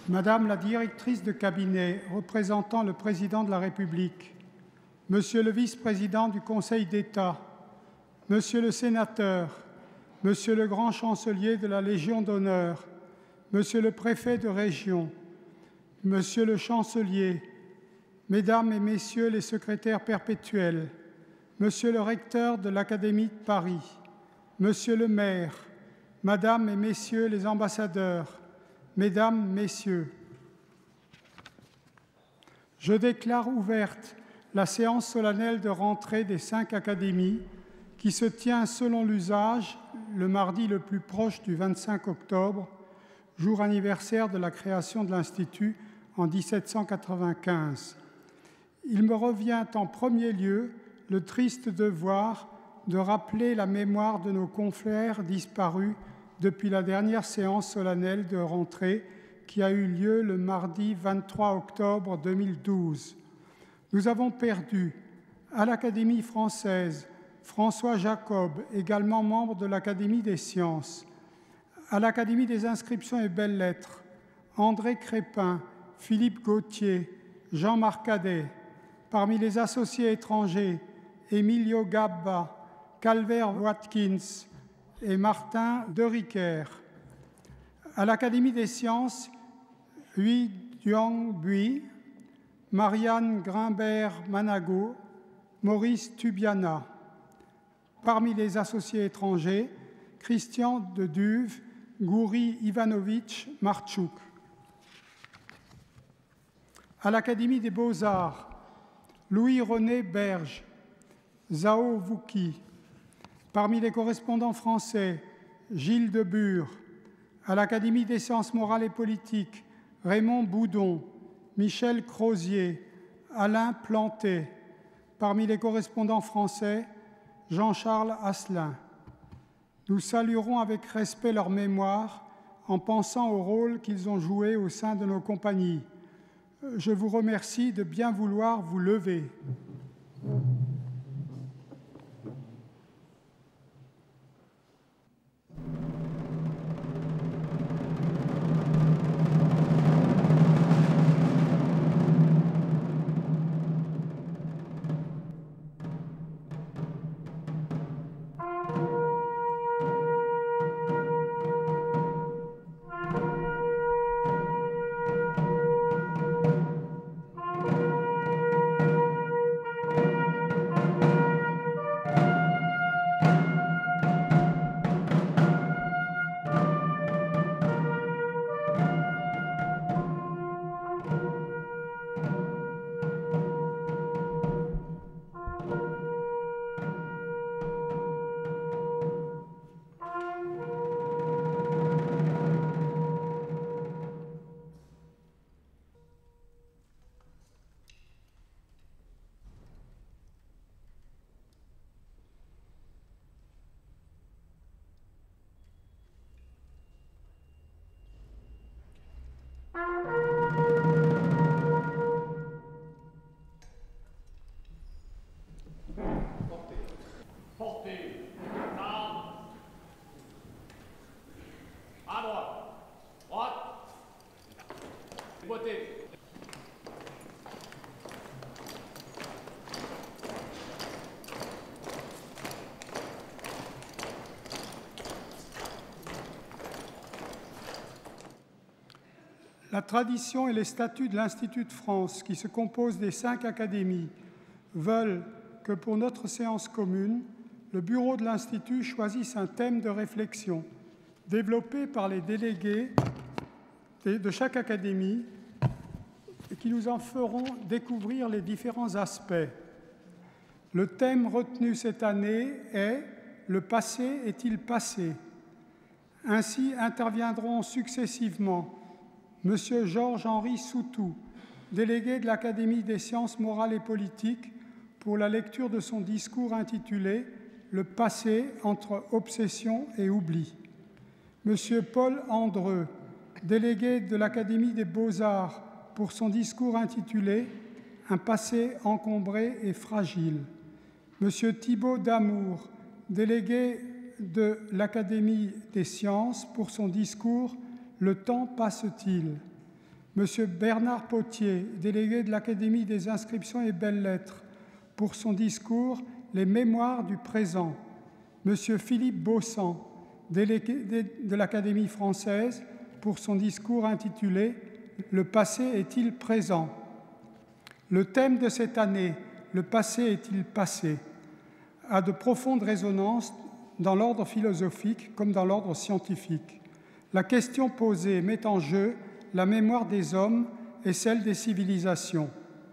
Madame la directrice de cabinet représentant le Président de la République, Monsieur le vice-président du Conseil d'État, Monsieur le sénateur, Monsieur le grand chancelier de la Légion d'honneur, Monsieur le préfet de région, Monsieur le chancelier, Mesdames et Messieurs les secrétaires perpétuels, Monsieur le recteur de l'Académie de Paris, Monsieur le maire, Madame et Messieurs les ambassadeurs, Mesdames, Messieurs, je déclare ouverte la séance solennelle de rentrée des 5 académies qui se tient selon l'usage le mardi le plus proche du 25 octobre, jour anniversaire de la création de l'Institut en 1795. Il me revient en premier lieu le triste devoir de rappeler la mémoire de nos confrères disparus depuis la dernière séance solennelle de rentrée qui a eu lieu le mardi 23 octobre 2012. Nous avons perdu à l'Académie française François Jacob, également membre de l'Académie des sciences, à l'Académie des inscriptions et belles-lettres, André Crépin, Philippe Gauthier, Jean-Marc Cadet, parmi les associés étrangers, Emilio Gabba, Calvert Watkins et Martin de Riquer. À l'Académie des sciences, Hui Duong Bui, Marianne Grimbert-Manago, Maurice Tubiana. Parmi les associés étrangers, Christian de Duve, Gouri Ivanovitch Martchouk. À l'Académie des beaux-arts, Louis-René Berge, Zhao Wouki. Parmi les correspondants français, Gilles de Bure. À l'Académie des sciences morales et politiques, Raymond Boudon, Michel Crozier, Alain Planté. Parmi les correspondants français, Jean-Charles Asselin. Nous saluerons avec respect leur mémoire en pensant au rôle qu'ils ont joué au sein de nos compagnies. Je vous remercie de bien vouloir vous lever. La tradition et les statuts de l'Institut de France, qui se composent des 5 académies, veulent que pour notre séance commune, le bureau de l'Institut choisisse un thème de réflexion développé par les délégués de chaque académie et qui nous en feront découvrir les différents aspects. Le thème retenu cette année est « Le passé est-il passé ?» Ainsi interviendront successivement Monsieur Georges-Henri Soutou, délégué de l'Académie des sciences morales et politiques, pour la lecture de son discours intitulé « Le passé entre obsession et oubli ». Monsieur Paul Andreu, délégué de l'Académie des beaux-arts, pour son discours intitulé « Un passé encombré et fragile ». Monsieur Thibaut Damour, délégué de l'Académie des sciences, pour son discours « Le temps passe-t-il ». M. Bernard Potier, délégué de l'Académie des inscriptions et belles-lettres, pour son discours « Les mémoires du présent ». M. Philippe Baussan, délégué de l'Académie française, pour son discours intitulé « Le passé est-il présent ?» Le thème de cette année, « Le passé est-il passé ?», a de profondes résonances dans l'ordre philosophique comme dans l'ordre scientifique. La question posée met en jeu la mémoire des hommes et celle des civilisations.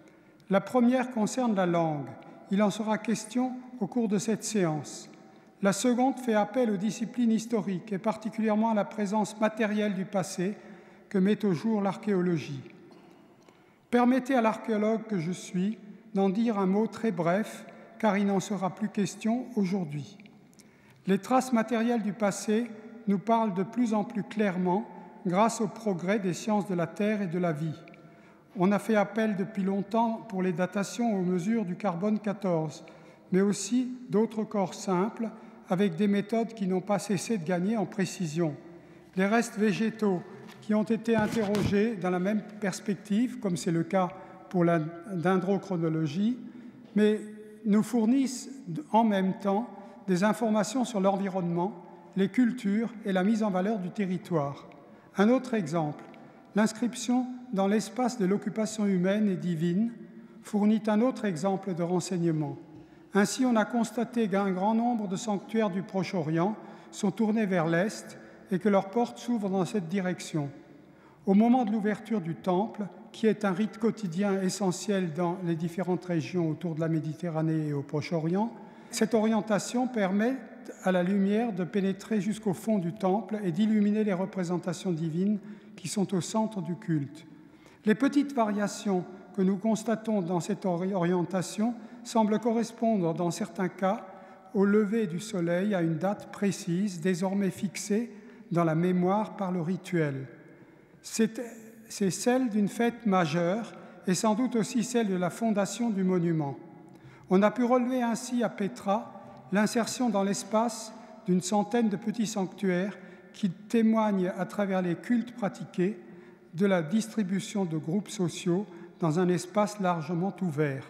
La première concerne la langue. Il en sera question au cours de cette séance. La seconde fait appel aux disciplines historiques et particulièrement à la présence matérielle du passé que met au jour l'archéologie. Permettez à l'archéologue que je suis d'en dire un mot très bref, car il n'en sera plus question aujourd'hui. Les traces matérielles du passé nous parlent de plus en plus clairement grâce au progrès des sciences de la Terre et de la vie. On a fait appel depuis longtemps pour les datations aux mesures du carbone 14, mais aussi d'autres corps simples avec des méthodes qui n'ont pas cessé de gagner en précision. Les restes végétaux qui ont été interrogés dans la même perspective, comme c'est le cas pour la dendrochronologie, mais nous fournissent en même temps des informations sur l'environnement, les cultures et la mise en valeur du territoire. Un autre exemple, l'inscription dans l'espace de l'occupation humaine et divine fournit un autre exemple de renseignement. Ainsi, on a constaté qu'un grand nombre de sanctuaires du Proche-Orient sont tournés vers l'Est et que leurs portes s'ouvrent dans cette direction. Au moment de l'ouverture du temple, qui est un rite quotidien essentiel dans les différentes régions autour de la Méditerranée et au Proche-Orient, cette orientation permet à la lumière de pénétrer jusqu'au fond du temple et d'illuminer les représentations divines qui sont au centre du culte. Les petites variations que nous constatons dans cette orientation semblent correspondre dans certains cas au lever du soleil à une date précise, désormais fixée dans la mémoire par le rituel. C'est celle d'une fête majeure et sans doute aussi celle de la fondation du monument. On a pu relever ainsi à Pétra l'insertion dans l'espace d'une centaine de petits sanctuaires qui témoignent à travers les cultes pratiqués de la distribution de groupes sociaux dans un espace largement ouvert.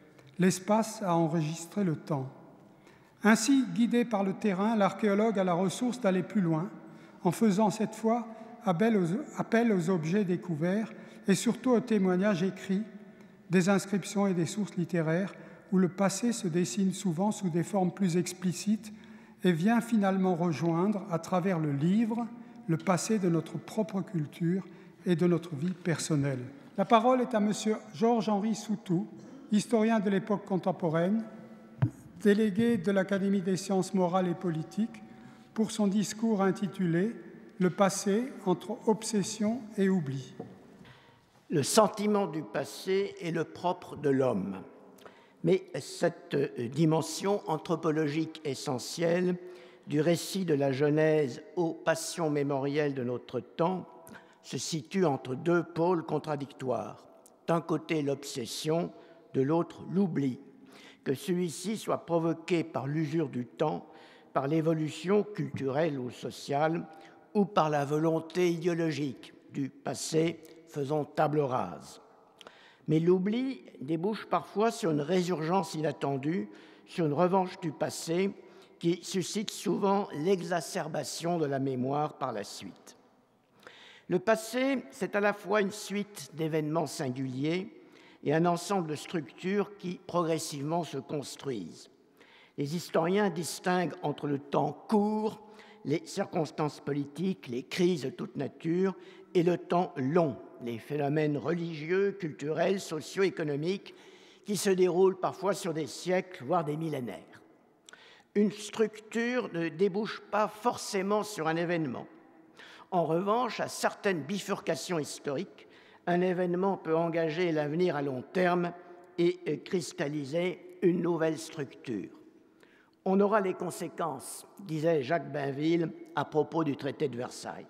L'espace a enregistré le temps. Ainsi, guidé par le terrain, l'archéologue a la ressource d'aller plus loin, en faisant cette fois appel aux objets découverts et surtout aux témoignages écrits, des inscriptions et des sources littéraires où le passé se dessine souvent sous des formes plus explicites et vient finalement rejoindre, à travers le livre, le passé de notre propre culture et de notre vie personnelle. La parole est à M. Georges-Henri Soutou, historien de l'époque contemporaine, délégué de l'Académie des sciences morales et politiques, pour son discours intitulé « Le passé entre obsession et oubli ». Le sentiment du passé est le propre de l'homme. Mais cette dimension anthropologique essentielle du récit de la Genèse aux passions mémorielles de notre temps se situe entre deux pôles contradictoires. D'un côté, l'obsession, de l'autre, l'oubli, que celui-ci soit provoqué par l'usure du temps, par l'évolution culturelle ou sociale, ou par la volonté idéologique du passé faisant table rase. Mais l'oubli débouche parfois sur une résurgence inattendue, sur une revanche du passé qui suscite souvent l'exacerbation de la mémoire par la suite. Le passé, c'est à la fois une suite d'événements singuliers et un ensemble de structures qui progressivement se construisent. Les historiens distinguent entre le temps court, les circonstances politiques, les crises de toute nature, et le temps long, les phénomènes religieux, culturels, socio-économiques qui se déroulent parfois sur des siècles, voire des millénaires. Une structure ne débouche pas forcément sur un événement. En revanche, à certaines bifurcations historiques, un événement peut engager l'avenir à long terme et cristalliser une nouvelle structure. On aura les conséquences, disait Jacques Bainville à propos du traité de Versailles.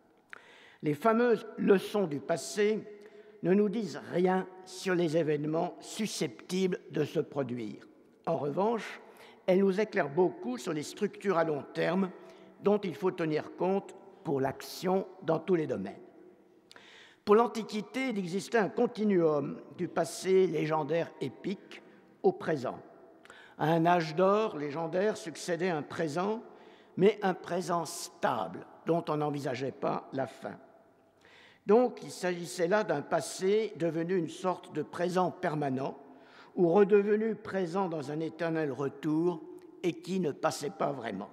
Les fameuses leçons du passé ne nous disent rien sur les événements susceptibles de se produire. En revanche, elles nous éclairent beaucoup sur les structures à long terme dont il faut tenir compte pour l'action dans tous les domaines. Pour l'Antiquité, il existait un continuum du passé légendaire épique au présent. À un âge d'or légendaire succédait un présent, mais un présent stable, dont on n'envisageait pas la fin. Donc, il s'agissait là d'un passé devenu une sorte de présent permanent, ou redevenu présent dans un éternel retour, et qui ne passait pas vraiment.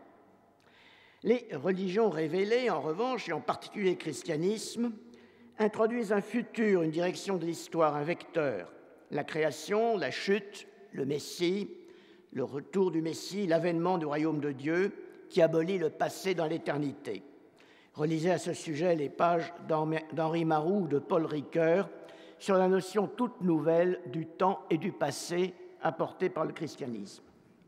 Les religions révélées, en revanche, et en particulier le christianisme, introduisent un futur, une direction de l'histoire, un vecteur. La création, la chute, le Messie, le retour du Messie, l'avènement du royaume de Dieu qui abolit le passé dans l'éternité. Relisez à ce sujet les pages d'Henri Marou ou de Paul Ricoeur sur la notion toute nouvelle du temps et du passé apportée par le christianisme.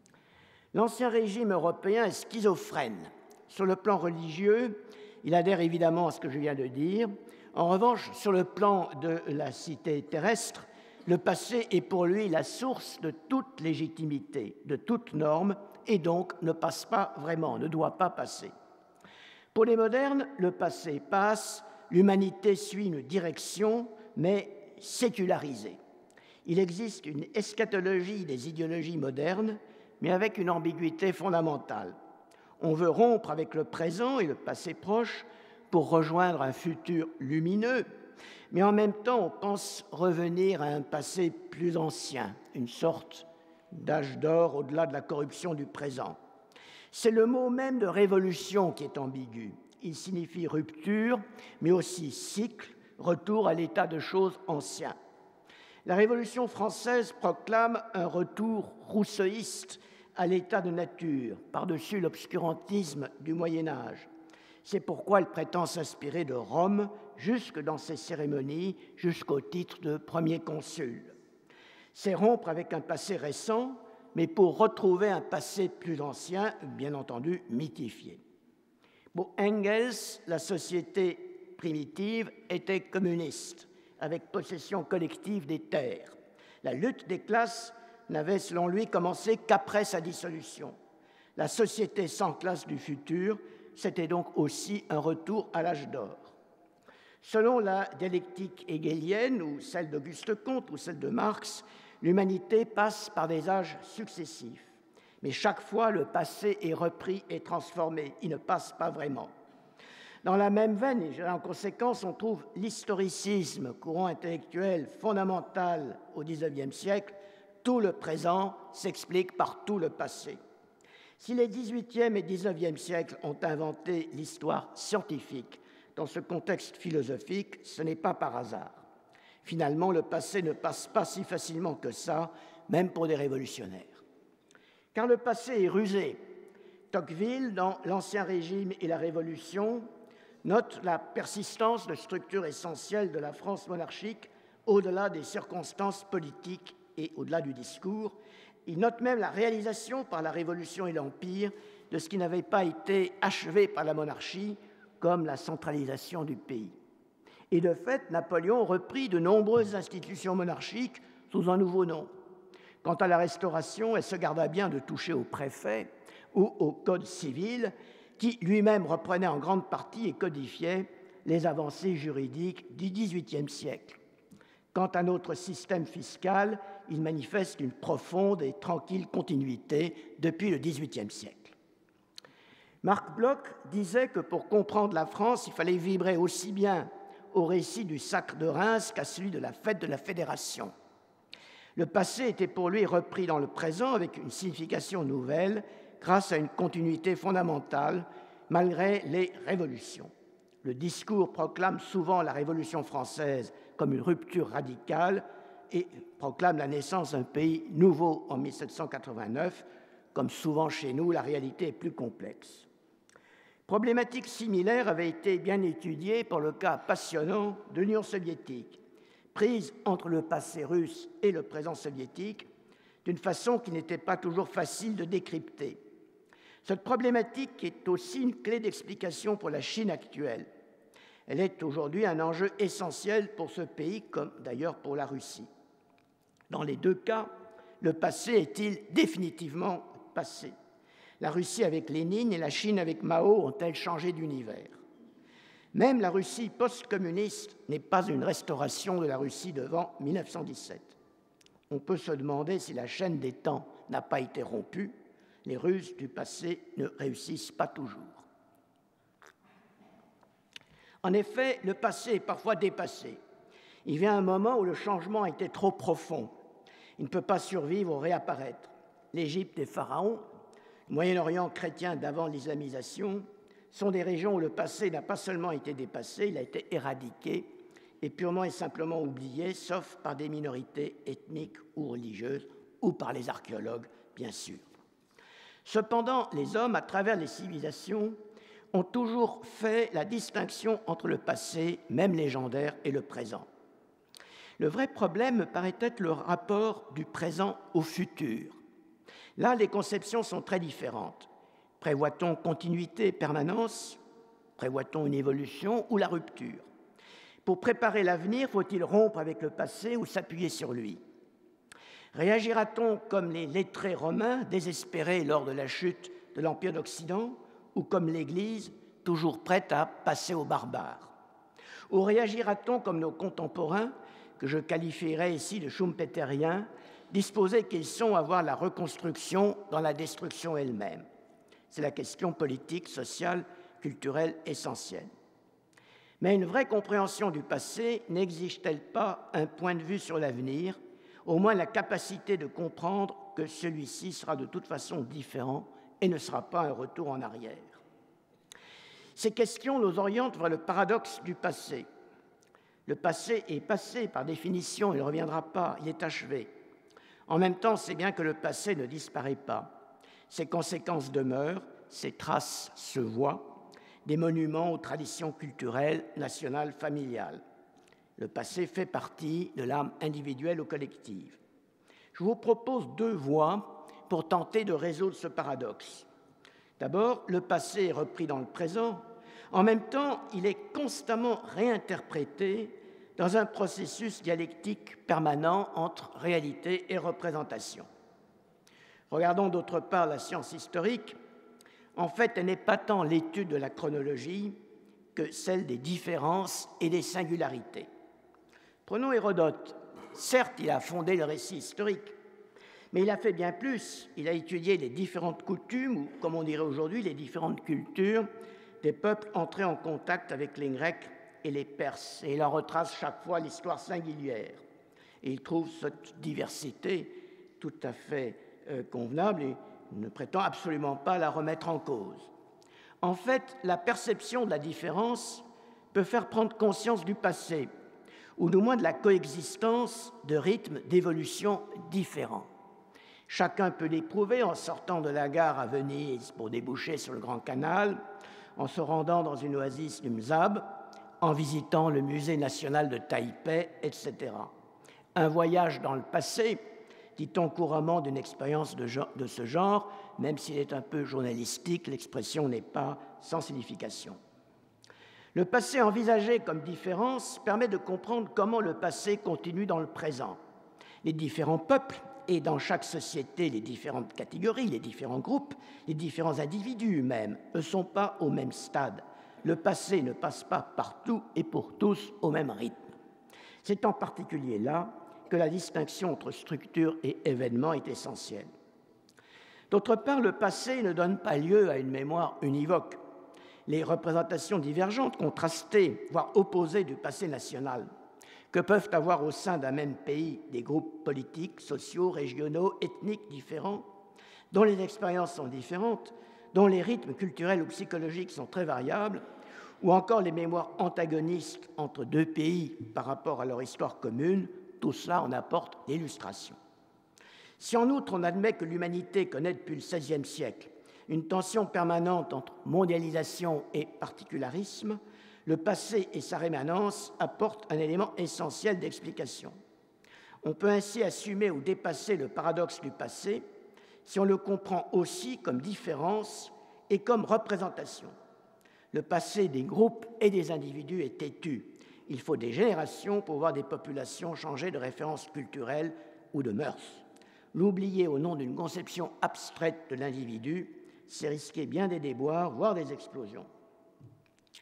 L'Ancien Régime européen est schizophrène. Sur le plan religieux, il adhère évidemment à ce que je viens de dire. En revanche, sur le plan de la cité terrestre, le passé est pour lui la source de toute légitimité, de toute norme, et donc ne passe pas vraiment, ne doit pas passer. Pour les modernes, le passé passe, l'humanité suit une direction, mais sécularisée. Il existe une eschatologie des idéologies modernes, mais avec une ambiguïté fondamentale. On veut rompre avec le présent et le passé proche pour rejoindre un futur lumineux, mais en même temps, on pense revenir à un passé plus ancien, une sorte d'âge d'or au-delà de la corruption du présent. C'est le mot même de révolution qui est ambigu. Il signifie rupture, mais aussi cycle, retour à l'état de choses ancien. La Révolution française proclame un retour rousseauiste à l'état de nature, par-dessus l'obscurantisme du Moyen-Âge. C'est pourquoi elle prétend s'inspirer de Rome, jusque dans ses cérémonies, jusqu'au titre de premier consul. C'est rompre avec un passé récent, mais pour retrouver un passé plus ancien, bien entendu mythifié. Pour Engels, la société primitive était communiste, avec possession collective des terres. La lutte des classes n'avait, selon lui, commencé qu'après sa dissolution. La société sans classe du futur, c'était donc aussi un retour à l'âge d'or. Selon la dialectique hegelienne, ou celle d'Auguste Comte, ou celle de Marx, l'humanité passe par des âges successifs. Mais chaque fois, le passé est repris et transformé. Il ne passe pas vraiment. Dans la même veine, et en conséquence, on trouve l'historicisme, courant intellectuel fondamental au XIXe siècle. Tout le présent s'explique par tout le passé. Si les XVIIIe et XIXe siècles ont inventé l'histoire scientifique dans ce contexte philosophique, ce n'est pas par hasard. Finalement, le passé ne passe pas si facilement que ça, même pour des révolutionnaires. Car le passé est rusé. Tocqueville, dans l'Ancien Régime et la Révolution, note la persistance de structures essentielles de la France monarchique au-delà des circonstances politiques et au-delà du discours. Il note même la réalisation par la Révolution et l'Empire de ce qui n'avait pas été achevé par la monarchie, comme la centralisation du pays. Et de fait, Napoléon reprit de nombreuses institutions monarchiques sous un nouveau nom. Quant à la Restauration, elle se garda bien de toucher au préfet ou au Code civil, qui lui-même reprenait en grande partie et codifiait les avancées juridiques du XVIIIe siècle. Quant à notre système fiscal, il manifeste une profonde et tranquille continuité depuis le XVIIIe siècle. Marc Bloch disait que pour comprendre la France, il fallait vibrer aussi bien au récit du sacre de Reims qu'à celui de la fête de la Fédération. Le passé était pour lui repris dans le présent avec une signification nouvelle grâce à une continuité fondamentale malgré les révolutions. Le discours proclame souvent la Révolution française comme une rupture radicale et proclame la naissance d'un pays nouveau en 1789. Comme souvent chez nous, la réalité est plus complexe. Problématiques similaires avaient été bien étudiées pour le cas passionnant de l'Union soviétique, prise entre le passé russe et le présent soviétique, d'une façon qui n'était pas toujours facile de décrypter. Cette problématique est aussi une clé d'explication pour la Chine actuelle. Elle est aujourd'hui un enjeu essentiel pour ce pays, comme d'ailleurs pour la Russie. Dans les deux cas, le passé est-il définitivement passé? La Russie avec Lénine et la Chine avec Mao ont-elles changé d'univers? Même la Russie post-communiste n'est pas une restauration de la Russie d'avant 1917. On peut se demander si la chaîne des temps n'a pas été rompue. Les ruses du passé ne réussissent pas toujours. En effet, le passé est parfois dépassé. Il vient un moment où le changement a été trop profond. Il ne peut pas survivre ou réapparaître. L'Égypte des pharaons, le Moyen-Orient chrétien d'avant l'islamisation, sont des régions où le passé n'a pas seulement été dépassé, il a été éradiqué et purement et simplement oublié, sauf par des minorités ethniques ou religieuses, ou par les archéologues, bien sûr. Cependant, les hommes, à travers les civilisations, ont toujours fait la distinction entre le passé, même légendaire, et le présent. Le vrai problème me paraît être le rapport du présent au futur. Là, les conceptions sont très différentes. Prévoit-on continuité, permanence? Prévoit-on une évolution ou la rupture? Pour préparer l'avenir, faut-il rompre avec le passé ou s'appuyer sur lui? Réagira-t-on comme les lettrés romains, désespérés lors de la chute de l'Empire d'Occident, ou comme l'Église, toujours prête à passer aux barbares? Ou réagira-t-on comme nos contemporains, que je qualifierais ici de schumpeteriens, disposés qu'ils sont à voir la reconstruction dans la destruction elle-même? C'est la question politique, sociale, culturelle essentielle. Mais une vraie compréhension du passé n'exige-t-elle pas un point de vue sur l'avenir, au moins la capacité de comprendre que celui-ci sera de toute façon différent et ne sera pas un retour en arrière? Ces questions nous orientent vers le paradoxe du passé. Le passé est passé, par définition, il ne reviendra pas, il est achevé. En même temps, c'est bien que le passé ne disparaît pas. Ses conséquences demeurent, ses traces se voient, des monuments aux traditions culturelles, nationales, familiales. Le passé fait partie de l'âme individuelle ou collective. Je vous propose deux voies pour tenter de résoudre ce paradoxe. D'abord, le passé est repris dans le présent. En même temps, il est constamment réinterprété dans un processus dialectique permanent entre réalité et représentation. Regardons d'autre part la science historique. En fait, elle n'est pas tant l'étude de la chronologie que celle des différences et des singularités. Prenons Hérodote. Certes, il a fondé le récit historique, mais il a fait bien plus. Il a étudié les différentes coutumes, ou comme on dirait aujourd'hui, les différentes cultures des peuples entrés en contact avec les Grecs et les Perses. Et il en retrace chaque fois l'histoire singulière. Et il trouve cette diversité tout à fait convenable et ne prétend absolument pas la remettre en cause. En fait, la perception de la différence peut faire prendre conscience du passé, ou du moins de la coexistence de rythmes d'évolution différents. Chacun peut l'éprouver en sortant de la gare à Venise pour déboucher sur le Grand Canal, en se rendant dans une oasis du Mzab, en visitant le musée national de Taipei, etc. Un voyage dans le passé, dit-on couramment d'une expérience de ce genre, même s'il est un peu journalistique, l'expression n'est pas sans signification. Le passé envisagé comme différence permet de comprendre comment le passé continue dans le présent. Les différents peuples et dans chaque société, les différentes catégories, les différents groupes, les différents individus même ne sont pas au même stade. Le passé ne passe pas partout et pour tous au même rythme. C'est en particulier là que la distinction entre structure et événement est essentielle. D'autre part, le passé ne donne pas lieu à une mémoire univoque. Les représentations divergentes, contrastées, voire opposées du passé national, que peuvent avoir au sein d'un même pays des groupes politiques, sociaux, régionaux, ethniques différents, dont les expériences sont différentes, dont les rythmes culturels ou psychologiques sont très variables, ou encore les mémoires antagonistes entre deux pays par rapport à leur histoire commune, tout cela en apporte l'illustration. Si en outre on admet que l'humanité connaît depuis le XVIe siècle une tension permanente entre mondialisation et particularisme, le passé et sa rémanence apportent un élément essentiel d'explication. On peut ainsi assumer ou dépasser le paradoxe du passé si on le comprend aussi comme différence et comme représentation. Le passé des groupes et des individus est têtu. Il faut des générations pour voir des populations changer de référence culturelle ou de mœurs. L'oublier au nom d'une conception abstraite de l'individu, c'est risquer bien des déboires, voire des explosions.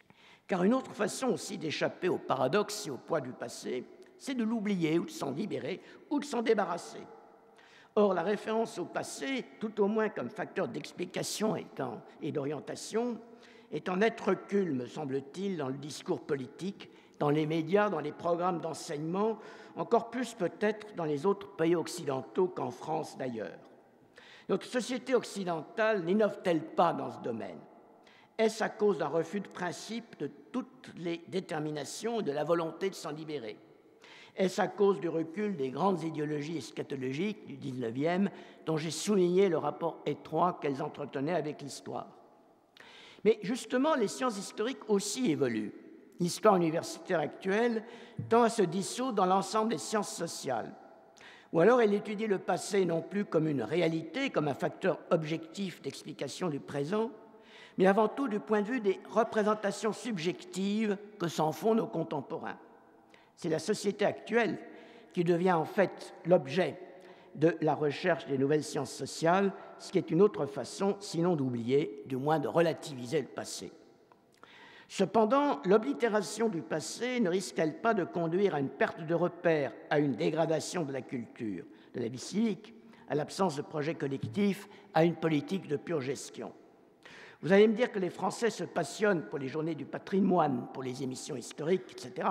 Car une autre façon aussi d'échapper au paradoxe et au poids du passé, c'est de l'oublier ou de s'en libérer ou de s'en débarrasser. Or, la référence au passé, tout au moins comme facteur d'explication et d'orientation, est en net recul, me semble-t-il, dans le discours politique, dans les médias, dans les programmes d'enseignement, encore plus peut-être dans les autres pays occidentaux qu'en France d'ailleurs. Notre société occidentale n'innove-t-elle pas dans ce domaine? Est-ce à cause d'un refus de principe de toutes les déterminations et de la volonté de s'en libérer? Est-ce à cause du recul des grandes idéologies eschatologiques du XIXe, dont j'ai souligné le rapport étroit qu'elles entretenaient avec l'histoire? Mais justement, les sciences historiques aussi évoluent. L'histoire universitaire actuelle tend à se dissoudre dans l'ensemble des sciences sociales. Ou alors elle étudie le passé non plus comme une réalité, comme un facteur objectif d'explication du présent, mais avant tout du point de vue des représentations subjectives que s'en font nos contemporains. C'est la société actuelle qui devient en fait l'objet de la recherche des nouvelles sciences sociales, ce qui est une autre façon, sinon d'oublier, du moins de relativiser le passé. Cependant, l'oblitération du passé ne risque-t-elle pas de conduire à une perte de repères, à une dégradation de la culture, de la vie civique, à l'absence de projet collectif, à une politique de pure gestion? Vous allez me dire que les Français se passionnent pour les journées du patrimoine, pour les émissions historiques, etc.,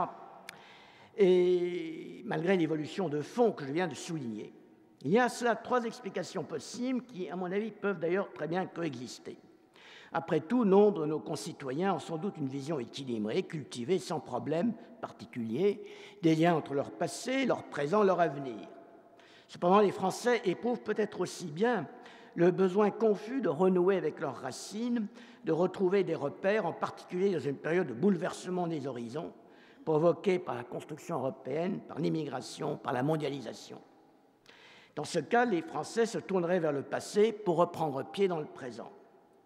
et malgré l'évolution de fond que je viens de souligner. Il y a à cela 3 explications possibles qui, à mon avis, peuvent d'ailleurs très bien coexister. Après tout, nombre de nos concitoyens ont sans doute une vision équilibrée, cultivée, sans problème particulier, des liens entre leur passé, leur présent, leur avenir. Cependant, les Français éprouvent peut-être aussi bien le besoin confus de renouer avec leurs racines, de retrouver des repères, en particulier dans une période de bouleversement des horizons, provoquée par la construction européenne, par l'immigration, par la mondialisation. Dans ce cas, les Français se tourneraient vers le passé pour reprendre pied dans le présent.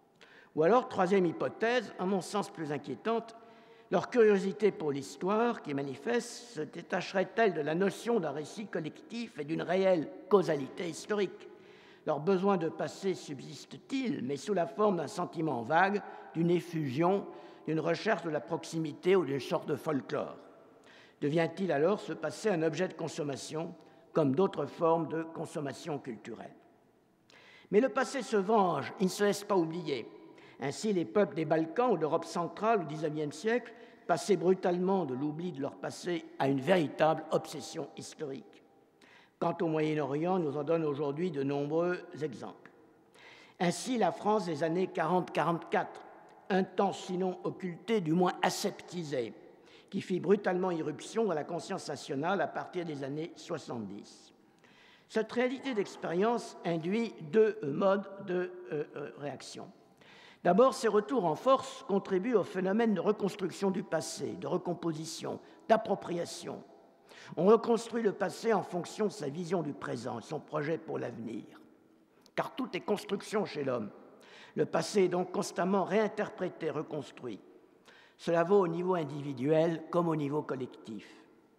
Ou alors, troisième hypothèse, à mon sens plus inquiétante, leur curiosité pour l'histoire qui est manifeste se détacherait-elle de la notion d'un récit collectif et d'une réelle causalité historique? Leur besoin de passé subsiste-t-il, mais sous la forme d'un sentiment vague, d'une effusion, d'une recherche de la proximité ou d'une sorte de folklore? Devient-il alors ce passé un objet de consommation, comme d'autres formes de consommation culturelle? Mais le passé se venge, il ne se laisse pas oublier. Ainsi, les peuples des Balkans ou d'Europe centrale au XIXe siècle passaient brutalement de l'oubli de leur passé à une véritable obsession historique. Quant au Moyen-Orient, nous en donne aujourd'hui de nombreux exemples. Ainsi, la France des années 40-44, un temps sinon occulté, du moins aseptisé, qui fit brutalement irruption dans la conscience nationale à partir des années 70. Cette réalité d'expérience induit 2 modes de réaction. D'abord, ces retours en force contribuent au phénomène de reconstruction du passé, de recomposition, d'appropriation. On reconstruit le passé en fonction de sa vision du présent et son projet pour l'avenir. Car tout est construction chez l'homme. Le passé est donc constamment réinterprété, reconstruit. Cela vaut au niveau individuel comme au niveau collectif.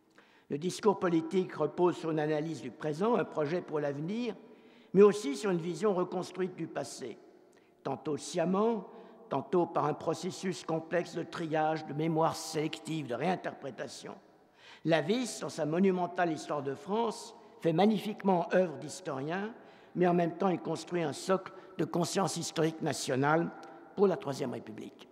Le discours politique repose sur une analyse du présent, un projet pour l'avenir, mais aussi sur une vision reconstruite du passé, tantôt sciemment, tantôt par un processus complexe de triage, de mémoire sélective, de réinterprétation. Lavis, dans sa monumentale Histoire de France, fait magnifiquement œuvre d'historien, mais en même temps il construit un socle de conscience historique nationale pour la Troisième République.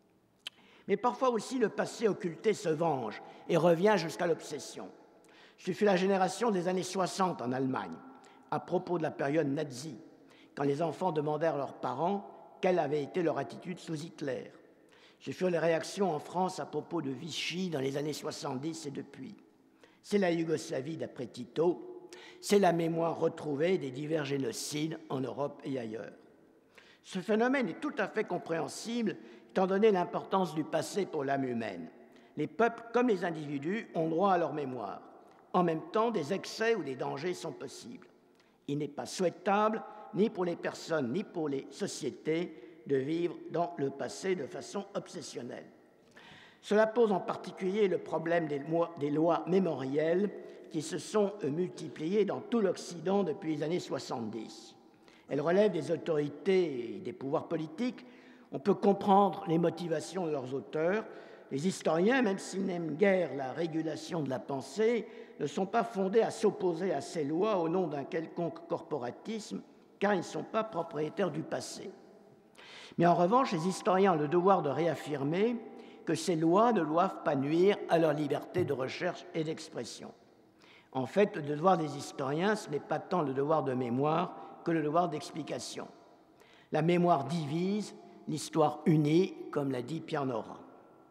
Mais parfois aussi le passé occulté se venge et revient jusqu'à l'obsession. Ce fut la génération des années 60 en Allemagne, à propos de la période nazie, quand les enfants demandèrent à leurs parents quelle avait été leur attitude sous Hitler. Ce furent les réactions en France à propos de Vichy dans les années 70 et depuis. C'est la Yougoslavie d'après Tito, c'est la mémoire retrouvée des divers génocides en Europe et ailleurs. Ce phénomène est tout à fait compréhensible étant donné l'importance du passé pour l'âme humaine. Les peuples comme les individus ont droit à leur mémoire. En même temps, des excès ou des dangers sont possibles. Il n'est pas souhaitable, ni pour les personnes, ni pour les sociétés, de vivre dans le passé de façon obsessionnelle. Cela pose en particulier le problème des lois mémorielles qui se sont multipliées dans tout l'Occident depuis les années 70. Elles relèvent des autorités et des pouvoirs politiques. On peut comprendre les motivations de leurs auteurs, Les historiens, même s'ils n'aiment guère la régulation de la pensée, ne sont pas fondés à s'opposer à ces lois au nom d'un quelconque corporatisme, car ils ne sont pas propriétaires du passé. Mais en revanche, les historiens ont le devoir de réaffirmer que ces lois ne doivent pas nuire à leur liberté de recherche et d'expression. En fait, le devoir des historiens, ce n'est pas tant le devoir de mémoire que le devoir d'explication. La mémoire divise, l'histoire unit, comme l'a dit Pierre Nora.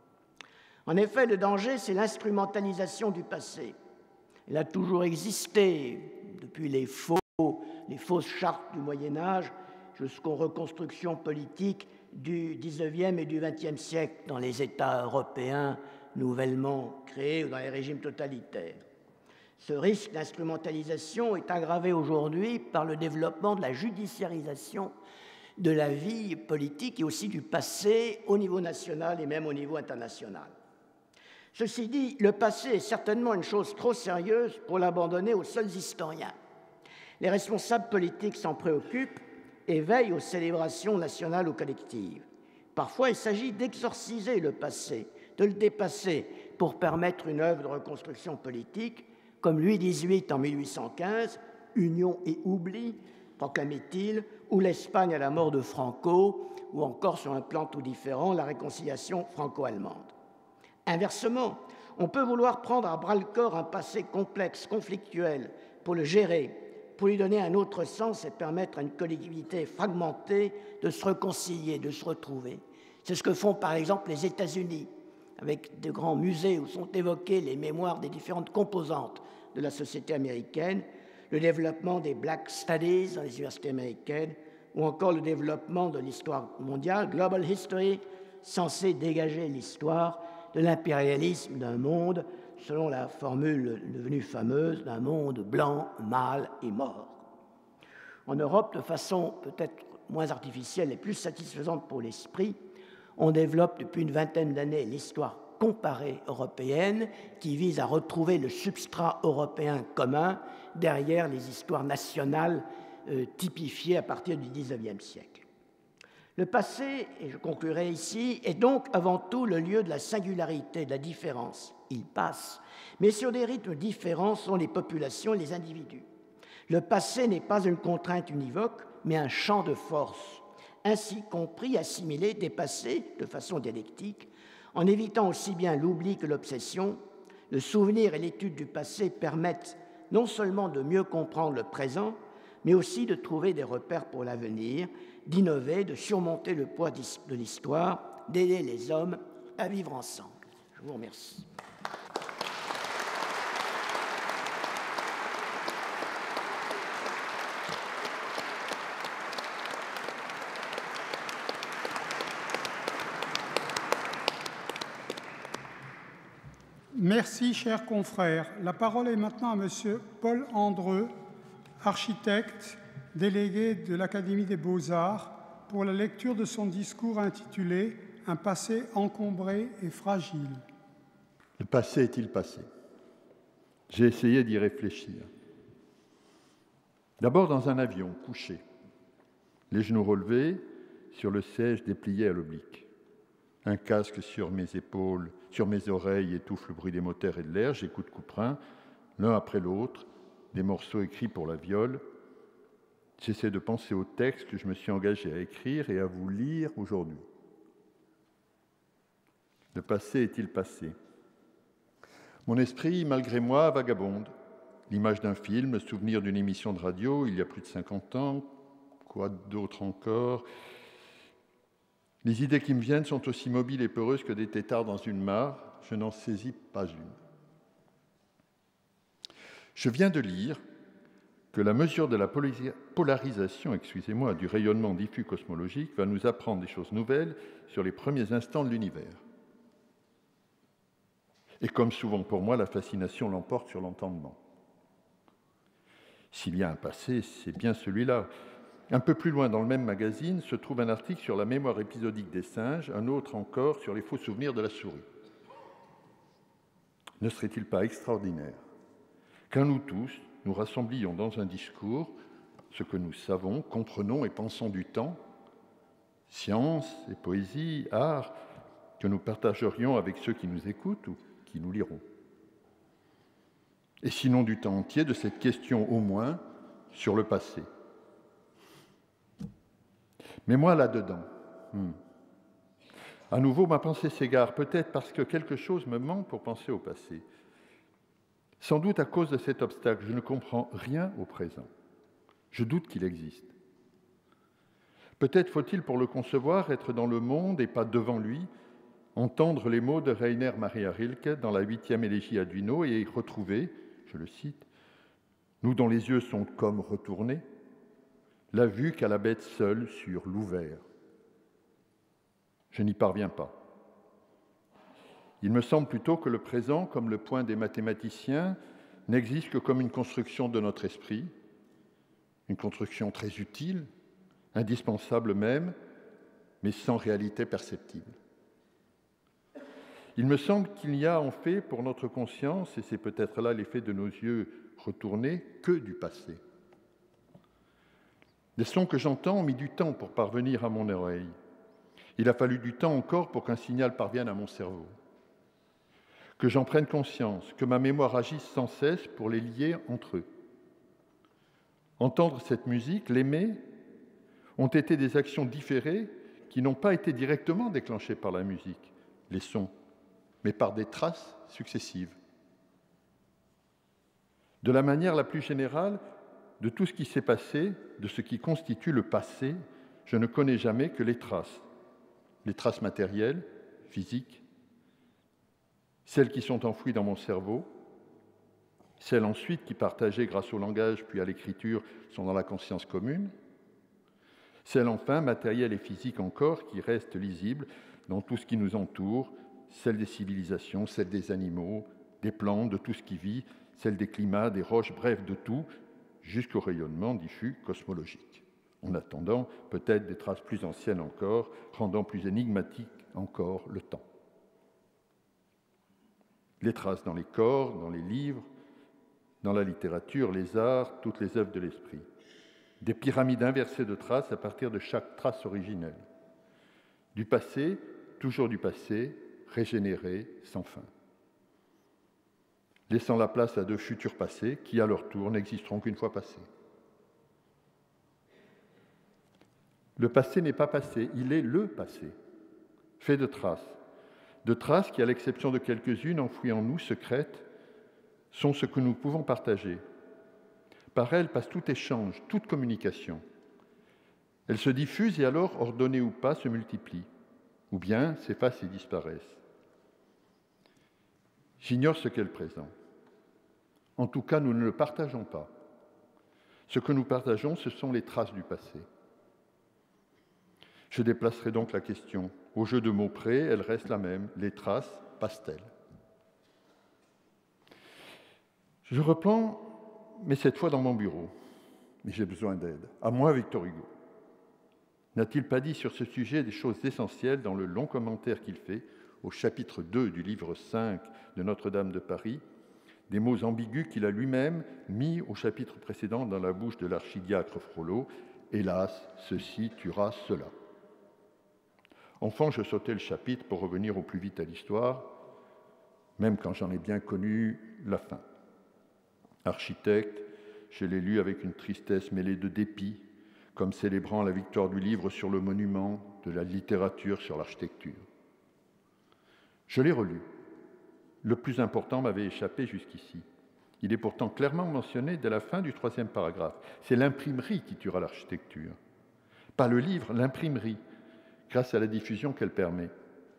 En effet, le danger, c'est l'instrumentalisation du passé. Elle a toujours existé, depuis les fausses chartes du Moyen-Âge jusqu'aux reconstructions politiques du XIXe et du XXe siècle dans les États européens nouvellement créés ou dans les régimes totalitaires. Ce risque d'instrumentalisation est aggravé aujourd'hui par le développement de la judiciarisation de la vie politique et aussi du passé au niveau national et même au niveau international. Ceci dit, le passé est certainement une chose trop sérieuse pour l'abandonner aux seuls historiens. Les responsables politiques s'en préoccupent et veillent aux célébrations nationales ou collectives. Parfois, il s'agit d'exorciser le passé, de le dépasser pour permettre une œuvre de reconstruction politique, comme Louis XVIII en 1815, « Union et oubli », proclamait-il, ou l'Espagne à la mort de Franco, ou encore sur un plan tout différent, la réconciliation franco-allemande. Inversement, on peut vouloir prendre à bras-le-corps un passé complexe, conflictuel, pour le gérer, pour lui donner un autre sens et permettre à une collectivité fragmentée de se réconcilier, de se retrouver. C'est ce que font par exemple les États-Unis, avec de grands musées où sont évoquées les mémoires des différentes composantes de la société américaine, le développement des Black Studies dans les universités américaines, ou encore le développement de l'histoire mondiale, Global History, censé dégager l'histoire de l'impérialisme d'un monde, selon la formule devenue fameuse, d'un monde blanc, mâle et mort. En Europe, de façon peut-être moins artificielle et plus satisfaisante pour l'esprit, on développe depuis une vingtaine d'années l'histoire comparée européenne qui vise à retrouver le substrat européen commun derrière les histoires nationales typifiées à partir du XIXe siècle. Le passé, et je conclurai ici, est donc avant tout le lieu de la singularité, de la différence. Il passe, mais sur des rythmes différents sont les populations et les individus. Le passé n'est pas une contrainte univoque, mais un champ de force, ainsi compris, assimilé, dépassé de façon dialectique, en évitant aussi bien l'oubli que l'obsession. Le souvenir et l'étude du passé permettent non seulement de mieux comprendre le présent, mais aussi de trouver des repères pour l'avenir, d'innover, de surmonter le poids de l'histoire, d'aider les hommes à vivre ensemble. Je vous remercie. Merci, chers confrères. La parole est maintenant à Monsieur Paul Andreu, architecte, délégué de l'Académie des Beaux-Arts, pour la lecture de son discours intitulé « Un passé encombré et fragile ». Le passé est-il passé? J'ai essayé d'y réfléchir. D'abord dans un avion, couché, les genoux relevés, sur le siège déplié à l'oblique. Un casque sur mes épaules, sur mes oreilles étouffe le bruit des moteurs et de l'air. J'écoute Couperin, l'un après l'autre, des morceaux écrits pour la viole. J'essaie de penser au texte que je me suis engagé à écrire et à vous lire aujourd'hui. Le passé est-il passé? Mon esprit, malgré moi, vagabonde. L'image d'un film, le souvenir d'une émission de radio il y a plus de 50 ans, quoi d'autre encore? Les idées qui me viennent sont aussi mobiles et peureuses que des têtards dans une mare. Je n'en saisis pas une. Je viens de lire que la mesure de la polarisation, du rayonnement diffus cosmologique va nous apprendre des choses nouvelles sur les premiers instants de l'univers. Et comme souvent pour moi, la fascination l'emporte sur l'entendement. S'il y a un passé, c'est bien celui-là. Un peu plus loin dans le même magazine se trouve un article sur la mémoire épisodique des singes, un autre encore sur les faux souvenirs de la souris. Ne serait-il pas extraordinaire qu'un nous tous, nous rassemblions dans un discours ce que nous savons, comprenons et pensons du temps, science et poésie, art, que nous partagerions avec ceux qui nous écoutent ou qui nous liront. Et sinon du temps entier, de cette question au moins sur le passé. Mais moi, là-dedans, à nouveau, ma pensée s'égare, peut-être parce que quelque chose me manque pour penser au passé. Sans doute à cause de cet obstacle, je ne comprends rien au présent. Je doute qu'il existe. Peut-être faut-il, pour le concevoir, être dans le monde et pas devant lui, entendre les mots de Rainer Maria Rilke dans la 8e élégie à Duino et y retrouver, je le cite, « Nous dont les yeux sont comme retournés, la vue qu'à la bête seule sur l'ouvert. » Je n'y parviens pas. Il me semble plutôt que le présent, comme le point des mathématiciens, n'existe que comme une construction de notre esprit, une construction très utile, indispensable même, mais sans réalité perceptible. Il me semble qu'il n'y a en fait pour notre conscience, et c'est peut-être là l'effet de nos yeux retournés, que du passé. Les sons que j'entends ont mis du temps pour parvenir à mon oreille. Il a fallu du temps encore pour qu'un signal parvienne à mon cerveau. Que j'en prenne conscience, que ma mémoire agisse sans cesse pour les lier entre eux. Entendre cette musique, l'aimer, ont été des actions différées qui n'ont pas été directement déclenchées par la musique, les sons, mais par des traces successives. De la manière la plus générale, de tout ce qui s'est passé, de ce qui constitue le passé, je ne connais jamais que les traces matérielles, physiques, celles qui sont enfouies dans mon cerveau, celles ensuite qui, partagées grâce au langage puis à l'écriture, sont dans la conscience commune, celles enfin, matérielles et physiques encore, qui restent lisibles dans tout ce qui nous entoure, celles des civilisations, celles des animaux, des plantes, de tout ce qui vit, celles des climats, des roches, bref, de tout, jusqu'au rayonnement diffus cosmologique. En attendant, peut-être des traces plus anciennes encore, rendant plus énigmatique encore le temps. Les traces dans les corps, dans les livres, dans la littérature, les arts, toutes les œuvres de l'esprit. Des pyramides inversées de traces à partir de chaque trace originelle. Du passé, toujours du passé, régénéré, sans fin. Laissant la place à de futurs passés qui, à leur tour, n'existeront qu'une fois passés. Le passé n'est pas passé, il est le passé, fait de traces qui, à l'exception de quelques-unes enfouies en nous, secrètes, sont ce que nous pouvons partager. Par elles passe tout échange, toute communication. Elles se diffusent et alors, ordonnées ou pas, se multiplient, ou bien s'effacent et disparaissent. J'ignore ce qu'est le présent. En tout cas, nous ne le partageons pas. Ce que nous partageons, ce sont les traces du passé. Je déplacerai donc la question. Au jeu de mots près, elle reste la même. Les traces passent-elles? Je reprends, mais cette fois dans mon bureau. Mais j'ai besoin d'aide. À moi, Victor Hugo. N'a-t-il pas dit sur ce sujet des choses essentielles dans le long commentaire qu'il fait au chapitre 2 du livre 5 de Notre-Dame de Paris, des mots ambigus qu'il a lui-même mis au chapitre précédent dans la bouche de l'archidiacre Frollo. Hélas, ceci tuera cela. Enfant, je sautais le chapitre pour revenir au plus vite à l'histoire, même quand j'en ai bien connu la fin. Architecte, je l'ai lu avec une tristesse mêlée de dépit, comme célébrant la victoire du livre sur le monument, de la littérature sur l'architecture. Je l'ai relu. Le plus important m'avait échappé jusqu'ici. Il est pourtant clairement mentionné dès la fin du 3e paragraphe. C'est l'imprimerie qui tuera l'architecture. Pas le livre, l'imprimerie, grâce à la diffusion qu'elle permet.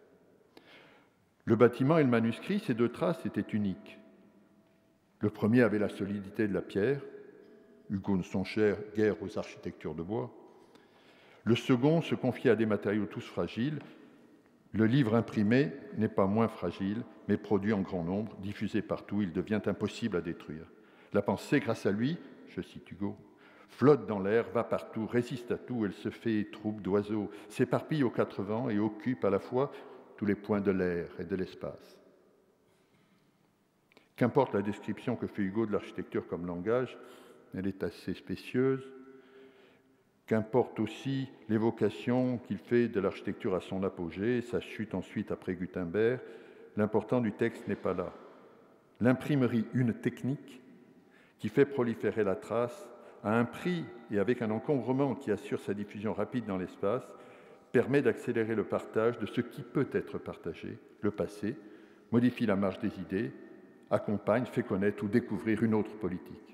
Le bâtiment et le manuscrit, ces deux traces étaient uniques. Le premier avait la solidité de la pierre. Hugo ne songeait guère aux architectures de bois. Le second se confiait à des matériaux tous fragiles. Le livre imprimé n'est pas moins fragile, mais produit en grand nombre, diffusé partout, il devient impossible à détruire. La pensée, grâce à lui, je cite Hugo, flotte dans l'air, va partout, résiste à tout, elle se fait troupe d'oiseaux, s'éparpille aux 4 vents et occupe à la fois tous les points de l'air et de l'espace. Qu'importe la description que fait Hugo de l'architecture comme langage, elle est assez spécieuse. Qu'importe aussi l'évocation qu'il fait de l'architecture à son apogée, sa chute ensuite après Gutenberg, l'important du texte n'est pas là. L'imprimerie, une technique qui fait proliférer la trace à un prix et avec un encombrement qui assure sa diffusion rapide dans l'espace, permet d'accélérer le partage de ce qui peut être partagé, le passé, modifie la marche des idées, accompagne, fait connaître ou découvrir une autre politique.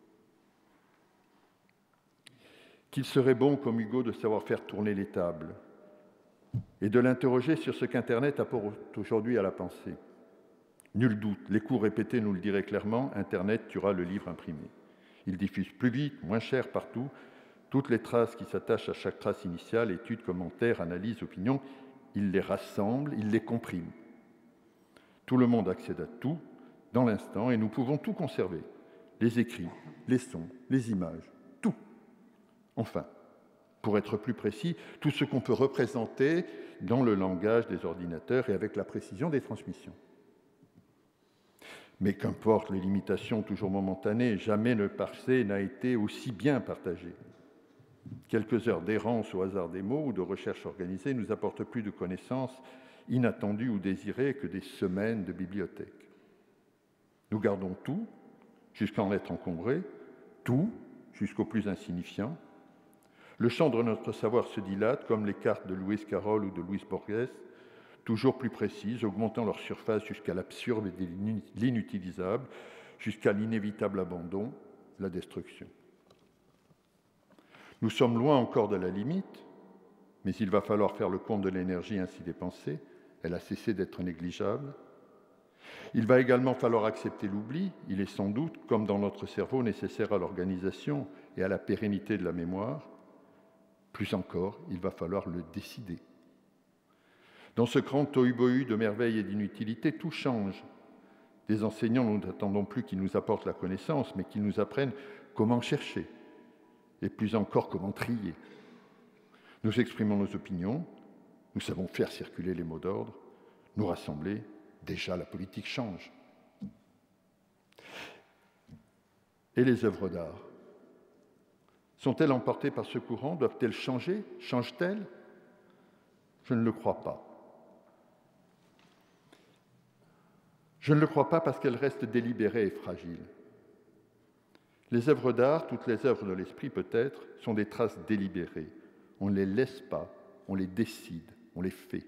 Qu'il serait bon, comme Hugo, de savoir faire tourner les tables et de l'interroger sur ce qu'Internet apporte aujourd'hui à la pensée. Nul doute, les cours répétés nous le diraient clairement, Internet tuera le livre imprimé. Il diffuse plus vite, moins cher partout, toutes les traces qui s'attachent à chaque trace initiale, études, commentaires, analyses, opinions, il les rassemble, il les comprime. Tout le monde accède à tout, dans l'instant, et nous pouvons tout conserver. Les écrits, les sons, les images, tout. Enfin, pour être plus précis, tout ce qu'on peut représenter dans le langage des ordinateurs et avec la précision des transmissions. Mais qu'importe les limitations toujours momentanées, jamais le passé n'a été aussi bien partagé. Quelques heures d'errance au hasard des mots ou de recherche organisée nous apportent plus de connaissances inattendues ou désirées que des semaines de bibliothèque. Nous gardons tout, jusqu'à en être encombré, tout, jusqu'au plus insignifiant. Le champ de notre savoir se dilate, comme les cartes de Lewis Carroll ou de Luis Borges, toujours plus précises, augmentant leur surface jusqu'à l'absurde et l'inutilisable, jusqu'à l'inévitable abandon, la destruction. Nous sommes loin encore de la limite, mais il va falloir faire le compte de l'énergie ainsi dépensée. Elle a cessé d'être négligeable. Il va également falloir accepter l'oubli. Il est sans doute, comme dans notre cerveau, nécessaire à l'organisation et à la pérennité de la mémoire. Plus encore, il va falloir le décider. Dans ce grand tohu-bohu de merveilles et d'inutilité, tout change. Des enseignants, nous n'attendons plus qu'ils nous apportent la connaissance, mais qu'ils nous apprennent comment chercher, et plus encore comment trier. Nous exprimons nos opinions, nous savons faire circuler les mots d'ordre, nous rassembler, déjà la politique change. Et les œuvres d'art? Sont-elles emportées par ce courant? Doivent-elles changer? Changent-elles? Je ne le crois pas. Je ne le crois pas parce qu'elles restent délibérées et fragiles. Les œuvres d'art, toutes les œuvres de l'esprit peut-être, sont des traces délibérées. On ne les laisse pas, on les décide, on les fait.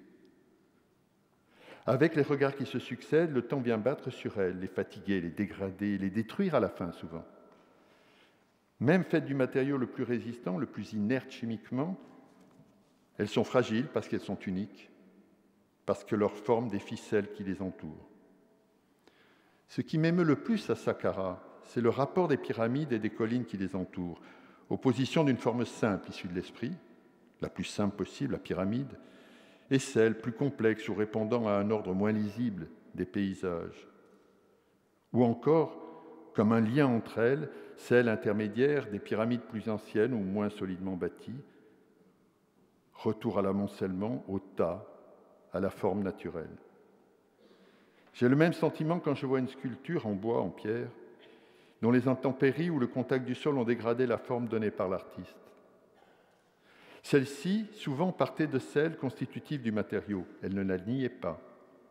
Avec les regards qui se succèdent, le temps vient battre sur elles, les fatiguer, les dégrader, les détruire à la fin souvent. Même faites du matériau le plus résistant, le plus inerte chimiquement, elles sont fragiles parce qu'elles sont uniques, parce que leur forme défie celles qui les entourent. Ce qui m'émeut le plus à Saqqara, c'est le rapport des pyramides et des collines qui les entourent, opposition d'une forme simple issue de l'esprit, la plus simple possible, la pyramide, et celle plus complexe ou répondant à un ordre moins lisible des paysages. Ou encore, comme un lien entre elles, celle intermédiaire des pyramides plus anciennes ou moins solidement bâties, retour à l'amoncellement, au tas, à la forme naturelle. J'ai le même sentiment quand je vois une sculpture en bois, en pierre, dont les intempéries ou le contact du sol ont dégradé la forme donnée par l'artiste. Celle-ci, souvent, partait de celle constitutive du matériau. Elle ne la niait pas.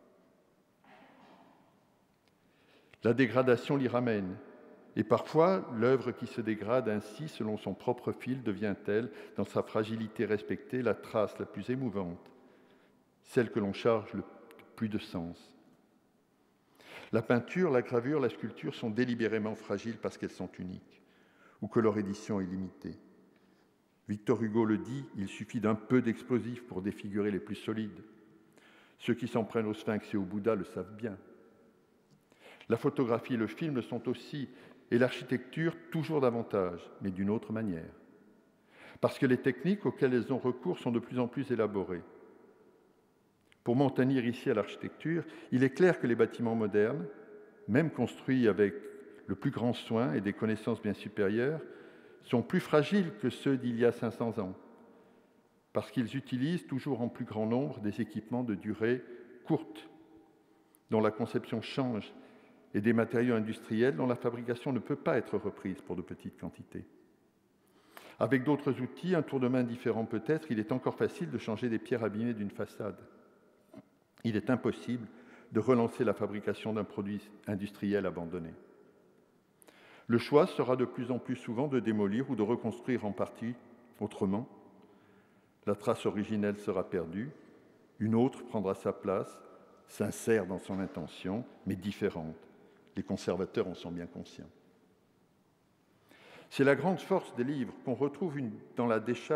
La dégradation l'y ramène. Et parfois, l'œuvre qui se dégrade ainsi, selon son propre fil, devient-elle, dans sa fragilité respectée, la trace la plus émouvante, celle que l'on charge le plus de sens. La peinture, la gravure, la sculpture sont délibérément fragiles parce qu'elles sont uniques, ou que leur édition est limitée. Victor Hugo le dit, il suffit d'un peu d'explosifs pour défigurer les plus solides. Ceux qui s'en prennent au Sphinx et au Bouddha le savent bien. La photographie et le film le sont aussi, et l'architecture toujours davantage, mais d'une autre manière. Parce que les techniques auxquelles elles ont recours sont de plus en plus élaborées. Pour m'en tenir ici à l'architecture, il est clair que les bâtiments modernes, même construits avec le plus grand soin et des connaissances bien supérieures, sont plus fragiles que ceux d'il y a 500 ans, parce qu'ils utilisent toujours en plus grand nombre des équipements de durée courte, dont la conception change, et des matériaux industriels dont la fabrication ne peut pas être reprise pour de petites quantités. Avec d'autres outils, un tour de main différent peut-être, il est encore facile de changer des pierres abîmées d'une façade. Il est impossible de relancer la fabrication d'un produit industriel abandonné. Le choix sera de plus en plus souvent de démolir ou de reconstruire en partie autrement. La trace originelle sera perdue, une autre prendra sa place, sincère dans son intention, mais différente. Les conservateurs en sont bien conscients. C'est la grande force des livres qu'on retrouve dans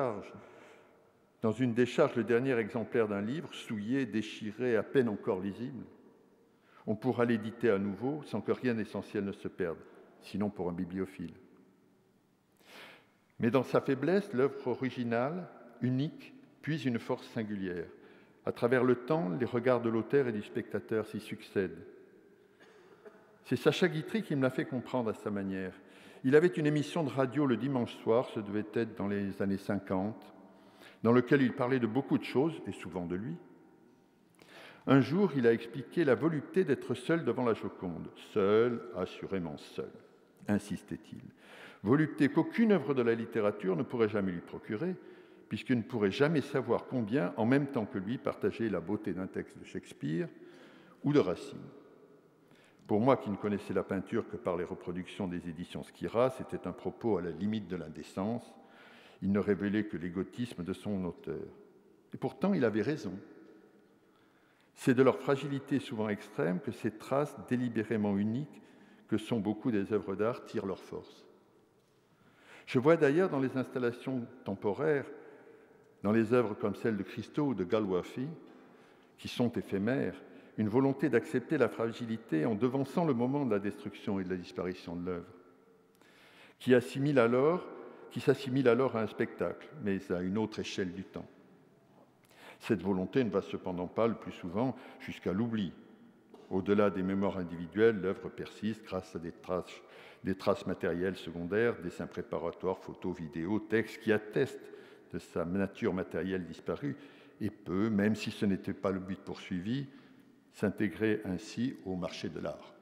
une décharge le dernier exemplaire d'un livre, souillé, déchiré, à peine encore lisible. On pourra l'éditer à nouveau sans que rien d'essentiel ne se perde, sinon pour un bibliophile. Mais dans sa faiblesse, l'œuvre originale, unique, puise une force singulière. À travers le temps, les regards de l'auteur et du spectateur s'y succèdent. C'est Sacha Guitry qui me l'a fait comprendre à sa manière. Il avait une émission de radio le dimanche soir, ce devait être dans les années 50, dans lequel il parlait de beaucoup de choses, et souvent de lui. Un jour, il a expliqué la volupté d'être seul devant la Joconde. Seul, assurément seul, insistait-il. Volupté qu'aucune œuvre de la littérature ne pourrait jamais lui procurer, puisqu'il ne pourrait jamais savoir combien, en même temps que lui, partageait la beauté d'un texte de Shakespeare ou de Racine. Pour moi, qui ne connaissais la peinture que par les reproductions des éditions Skira, c'était un propos à la limite de l'indécence. Il ne révélait que l'égotisme de son auteur. Et pourtant, il avait raison. C'est de leur fragilité souvent extrême que ces traces délibérément uniques que sont beaucoup des œuvres d'art tirent leur force. Je vois d'ailleurs dans les installations temporaires, dans les œuvres comme celle de Christo ou de Galwafy, qui sont éphémères, une volonté d'accepter la fragilité en devançant le moment de la destruction et de la disparition de l'œuvre, qui s'assimile alors à un spectacle, mais à une autre échelle du temps. Cette volonté ne va cependant pas, le plus souvent, jusqu'à l'oubli. Au-delà des mémoires individuelles, l'œuvre persiste grâce à des traces matérielles secondaires, dessins préparatoires, photos, vidéos, textes qui attestent de sa nature matérielle disparue et peut, même si ce n'était pas le but poursuivi, s'intégrer ainsi au marché de l'art.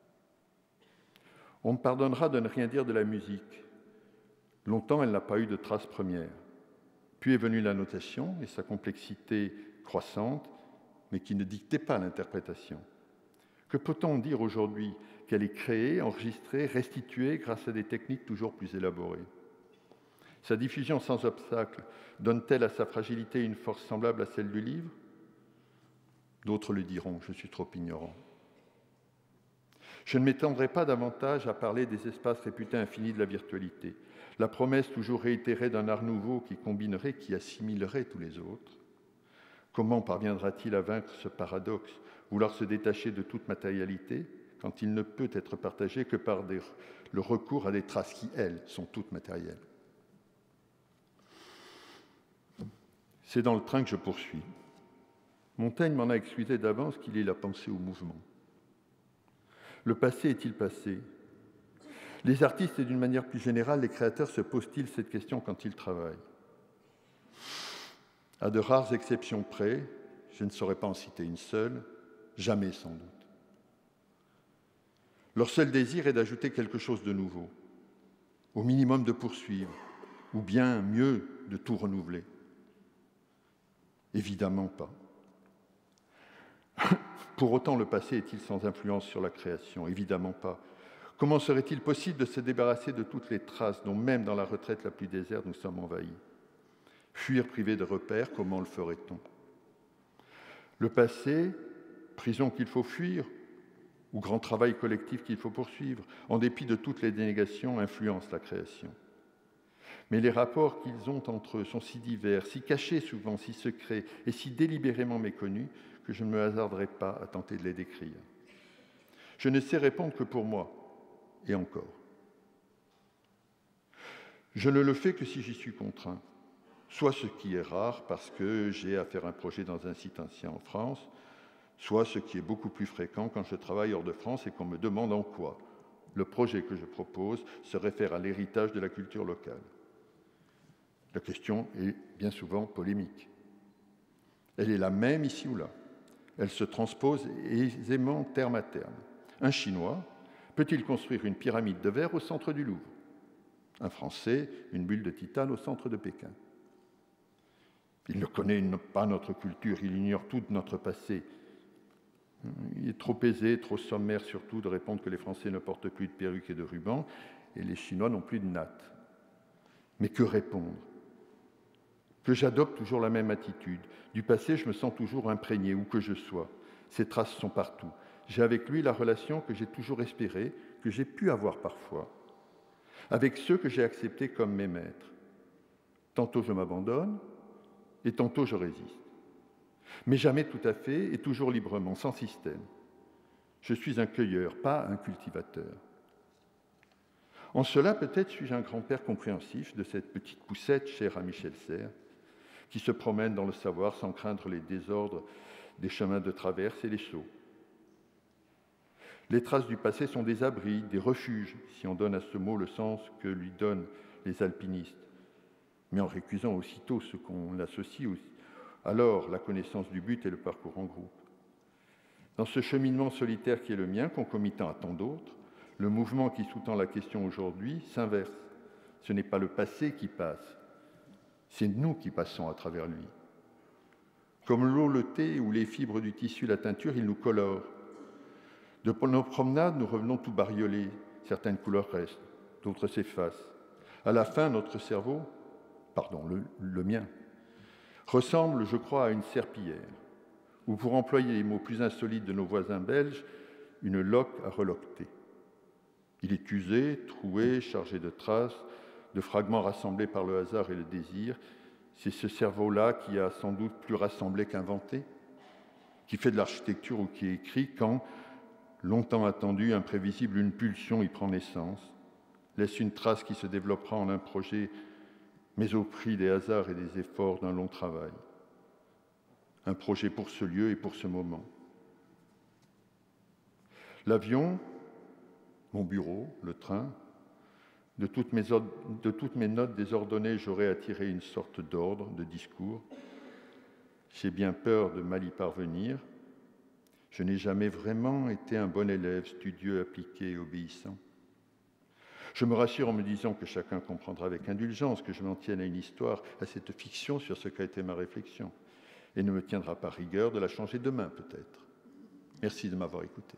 On me pardonnera de ne rien dire de la musique. Longtemps, elle n'a pas eu de traces premières. Puis est venue la notation et sa complexité croissante, mais qui ne dictait pas l'interprétation. Que peut-on dire aujourd'hui qu'elle est créée, enregistrée, restituée grâce à des techniques toujours plus élaborées? Sa diffusion sans obstacle donne-t-elle à sa fragilité une force semblable à celle du livre? D'autres le diront, je suis trop ignorant. Je ne m'étendrai pas davantage à parler des espaces réputés infinis de la virtualité. La promesse toujours réitérée d'un art nouveau qui combinerait, qui assimilerait tous les autres. Comment parviendra-t-il à vaincre ce paradoxe, vouloir se détacher de toute matérialité, quand il ne peut être partagé que par le recours à des traces qui, elles, sont toutes matérielles? C'est dans le train que je poursuis. Montaigne m'en a excusé d'avance qu'il ait la pensée au mouvement. Le passé est-il passé? Les artistes et d'une manière plus générale, les créateurs se posent-ils cette question quand ils travaillent? À de rares exceptions près, je ne saurais pas en citer une seule, jamais sans doute. Leur seul désir est d'ajouter quelque chose de nouveau, au minimum de poursuivre, ou bien mieux de tout renouveler. Évidemment pas. Pour autant, le passé est-il sans influence sur la création? Évidemment pas. Comment serait-il possible de se débarrasser de toutes les traces dont même dans la retraite la plus déserte nous sommes envahis? Fuir privé de repères, comment le ferait-on? Le passé, prison qu'il faut fuir, ou grand travail collectif qu'il faut poursuivre, en dépit de toutes les dénégations, influence la création. Mais les rapports qu'ils ont entre eux sont si divers, si cachés souvent, si secrets et si délibérément méconnus que je ne me hasarderai pas à tenter de les décrire. Je ne sais répondre que pour moi, et encore. Je ne le fais que si j'y suis contraint, soit ce qui est rare parce que j'ai à faire un projet dans un site ancien en France, soit ce qui est beaucoup plus fréquent quand je travaille hors de France et qu'on me demande en quoi le projet que je propose se réfère à l'héritage de la culture locale. La question est bien souvent polémique. Elle est la même ici ou là. Elle se transpose aisément terme à terme. Un Chinois peut-il construire une pyramide de verre au centre du Louvre? Un Français, une bulle de titane au centre de Pékin. Il ne connaît pas notre culture, il ignore tout de notre passé. Il est trop aisé, trop sommaire surtout de répondre que les Français ne portent plus de perruques et de rubans et les Chinois n'ont plus de nattes. Mais que répondre? Que j'adopte toujours la même attitude. Du passé, je me sens toujours imprégné, où que je sois. Ces traces sont partout. J'ai avec lui la relation que j'ai toujours espérée, que j'ai pu avoir parfois, avec ceux que j'ai acceptés comme mes maîtres. Tantôt je m'abandonne, et tantôt je résiste. Mais jamais tout à fait et toujours librement, sans système. Je suis un cueilleur, pas un cultivateur. En cela, peut-être suis-je un grand-père compréhensif de cette petite poussette chère à Michel Serres, qui se promène dans le savoir sans craindre les désordres des chemins de traverse et les sauts. Les traces du passé sont des abris, des refuges, si on donne à ce mot le sens que lui donnent les alpinistes, mais en récusant aussitôt ce qu'on l'associe aussi. Alors, la connaissance du but et le parcours en groupe. Dans ce cheminement solitaire qui est le mien, concomitant à tant d'autres, le mouvement qui sous-tend la question aujourd'hui s'inverse. Ce n'est pas le passé qui passe, c'est nous qui passons à travers lui. Comme l'eau, le thé ou les fibres du tissu, la teinture, il nous colore. De nos promenades, nous revenons tout bariolés. Certaines couleurs restent, d'autres s'effacent. À la fin, notre cerveau, le mien, ressemble, je crois, à une serpillière, ou pour employer les mots plus insolites de nos voisins belges, une loque à reloqueter. Il est usé, troué, chargé de traces, de fragments rassemblés par le hasard et le désir. C'est ce cerveau-là qui a sans doute plus rassemblé qu'inventé, qui fait de l'architecture ou qui écrit quand, longtemps attendu, imprévisible, une pulsion y prend naissance, laisse une trace qui se développera en un projet, mais au prix des hasards et des efforts d'un long travail. Un projet pour ce lieu et pour ce moment. L'avion, mon bureau, le train, de toutes mes notes désordonnées, j'aurais attiré une sorte d'ordre, de discours. J'ai bien peur de mal y parvenir. Je n'ai jamais vraiment été un bon élève, studieux, appliqué et obéissant. Je me rassure en me disant que chacun comprendra avec indulgence que je m'en tienne à une histoire, à cette fiction sur ce qu'a été ma réflexion, et ne me tiendra pas rigueur de la changer demain, peut-être. Merci de m'avoir écouté.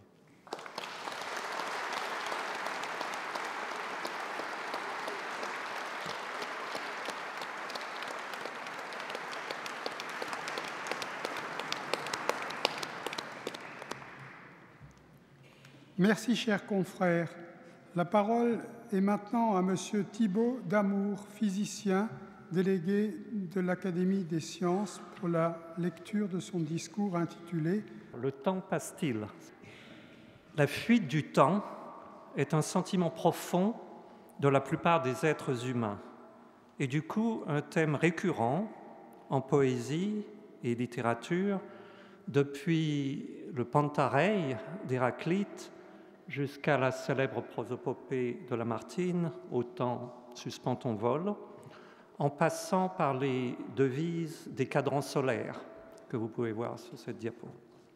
Merci, chers confrères. La parole est maintenant à Monsieur Thibaut Damour, physicien, délégué de l'Académie des sciences, pour la lecture de son discours intitulé « Le temps passe-t-il » La fuite du temps est un sentiment profond de la plupart des êtres humains et du coup un thème récurrent en poésie et littérature depuis le Pantarei d'Héraclite jusqu'à la célèbre prosopopée de Lamartine, « Au temps, suspends ton vol », en passant par les devises des cadrans solaires que vous pouvez voir sur cette diapo.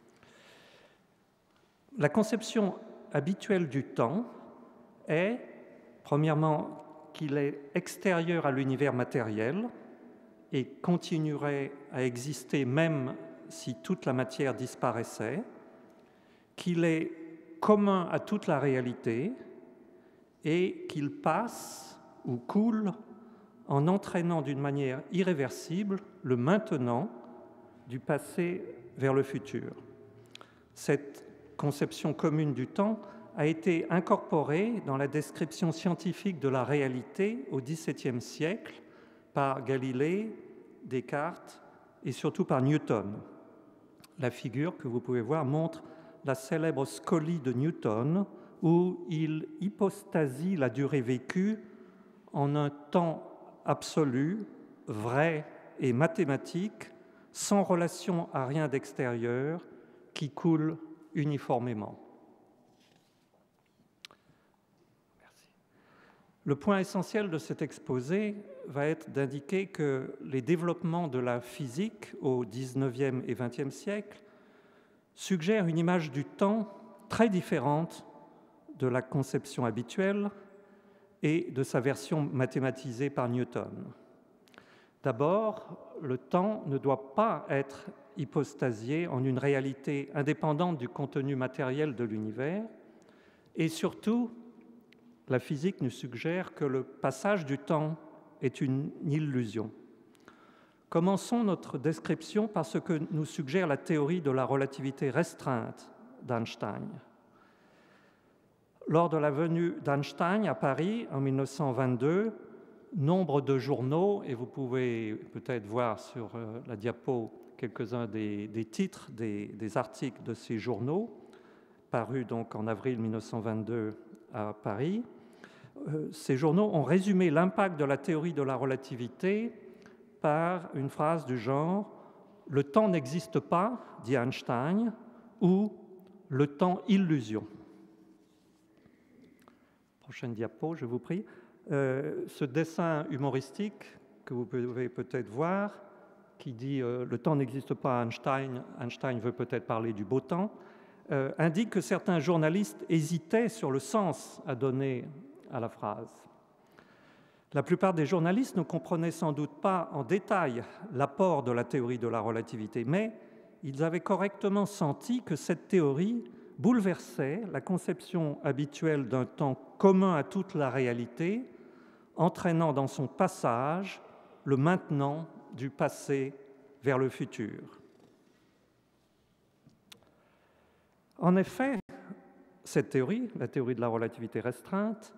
La conception habituelle du temps est, premièrement, qu'il est extérieur à l'univers matériel et continuerait à exister même si toute la matière disparaissait, qu'il est commun à toute la réalité et qu'il passe ou coule en entraînant d'une manière irréversible le maintenant du passé vers le futur. Cette conception commune du temps a été incorporée dans la description scientifique de la réalité au XVIIe siècle par Galilée, Descartes et surtout par Newton. La figure que vous pouvez voir montre la célèbre scolie de Newton où il hypostasie la durée vécue en un temps absolu, vrai et mathématique, sans relation à rien d'extérieur, qui coule uniformément. Merci. Le point essentiel de cet exposé va être d'indiquer que les développements de la physique au XIXe et XXe siècle suggèrent une image du temps très différente de la conception habituelle et de sa version mathématisée par Newton. D'abord, le temps ne doit pas être hypostasié en une réalité indépendante du contenu matériel de l'univers, et surtout, la physique nous suggère que le passage du temps est une illusion. Commençons notre description par ce que nous suggère la théorie de la relativité restreinte d'Einstein. Lors de la venue d'Einstein à Paris en 1922, nombre de journaux, et vous pouvez peut-être voir sur la diapo quelques-uns des titres des articles de ces journaux, parus donc en avril 1922 à Paris. Ces journaux ont résumé l'impact de la théorie de la relativité par une phrase du genre « Le temps n'existe pas, dit Einstein » ou « Le temps illusion ». Prochaine diapo, je vous prie. Ce dessin humoristique que vous pouvez peut-être voir, qui dit le temps n'existe pas, Einstein veut peut-être parler du beau temps, indique que certains journalistes hésitaient sur le sens à donner à la phrase. La plupart des journalistes ne comprenaient sans doute pas en détail l'apport de la théorie de la relativité, mais ils avaient correctement senti que cette théorie bouleversait la conception habituelle d'un temps commun à toute la réalité, entraînant dans son passage le maintenant du passé vers le futur. En effet, cette théorie, la théorie de la relativité restreinte,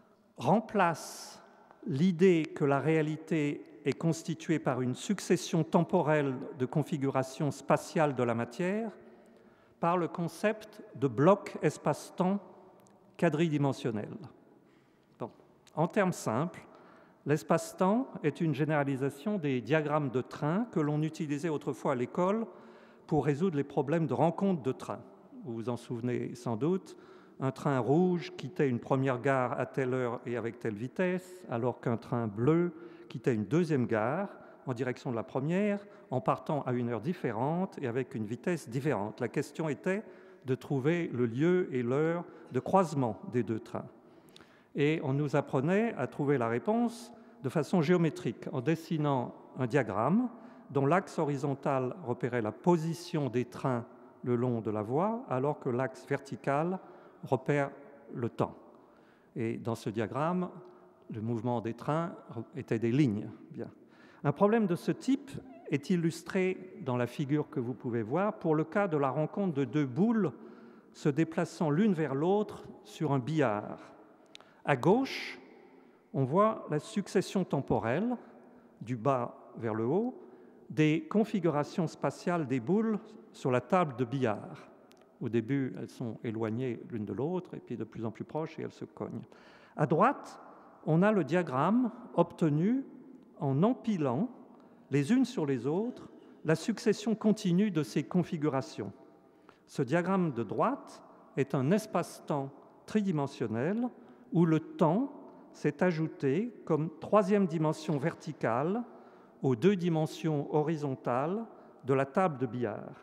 remplace l'idée que la réalité est constituée par une succession temporelle de configurations spatiales de la matière par le concept de bloc espace-temps quadridimensionnel. Donc, en termes simples, l'espace-temps est une généralisation des diagrammes de train que l'on utilisait autrefois à l'école pour résoudre les problèmes de rencontre de train. Vous vous en souvenez sans doute, un train rouge quittait une première gare à telle heure et avec telle vitesse, alors qu'un train bleu quittait une deuxième gare en direction de la première, en partant à une heure différente et avec une vitesse différente. La question était de trouver le lieu et l'heure de croisement des deux trains. Et on nous apprenait à trouver la réponse de façon géométrique, en dessinant un diagramme dont l'axe horizontal repérait la position des trains le long de la voie, alors que l'axe vertical repère le temps. Et dans ce diagramme, le mouvement des trains était des lignes. Bien. Un problème de ce type est illustré dans la figure que vous pouvez voir pour le cas de la rencontre de deux boules se déplaçant l'une vers l'autre sur un billard. À gauche, on voit la succession temporelle, du bas vers le haut, des configurations spatiales des boules sur la table de billard. Au début, elles sont éloignées l'une de l'autre, et puis de plus en plus proches, et elles se cognent. À droite, on a le diagramme obtenu en empilant, les unes sur les autres, la succession continue de ces configurations. Ce diagramme de droite est un espace-temps tridimensionnel où le temps s'est ajouté comme troisième dimension verticale aux deux dimensions horizontales de la table de billard.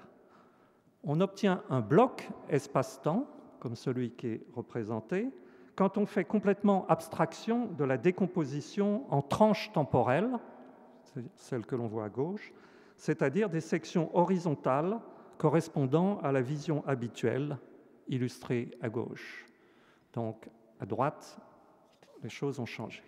On obtient un bloc espace-temps, comme celui qui est représenté, quand on fait complètement abstraction de la décomposition en tranches temporelles, celle que l'on voit à gauche, c'est-à-dire des sections horizontales correspondant à la vision habituelle, illustrée à gauche. Donc, à droite, les choses ont changé.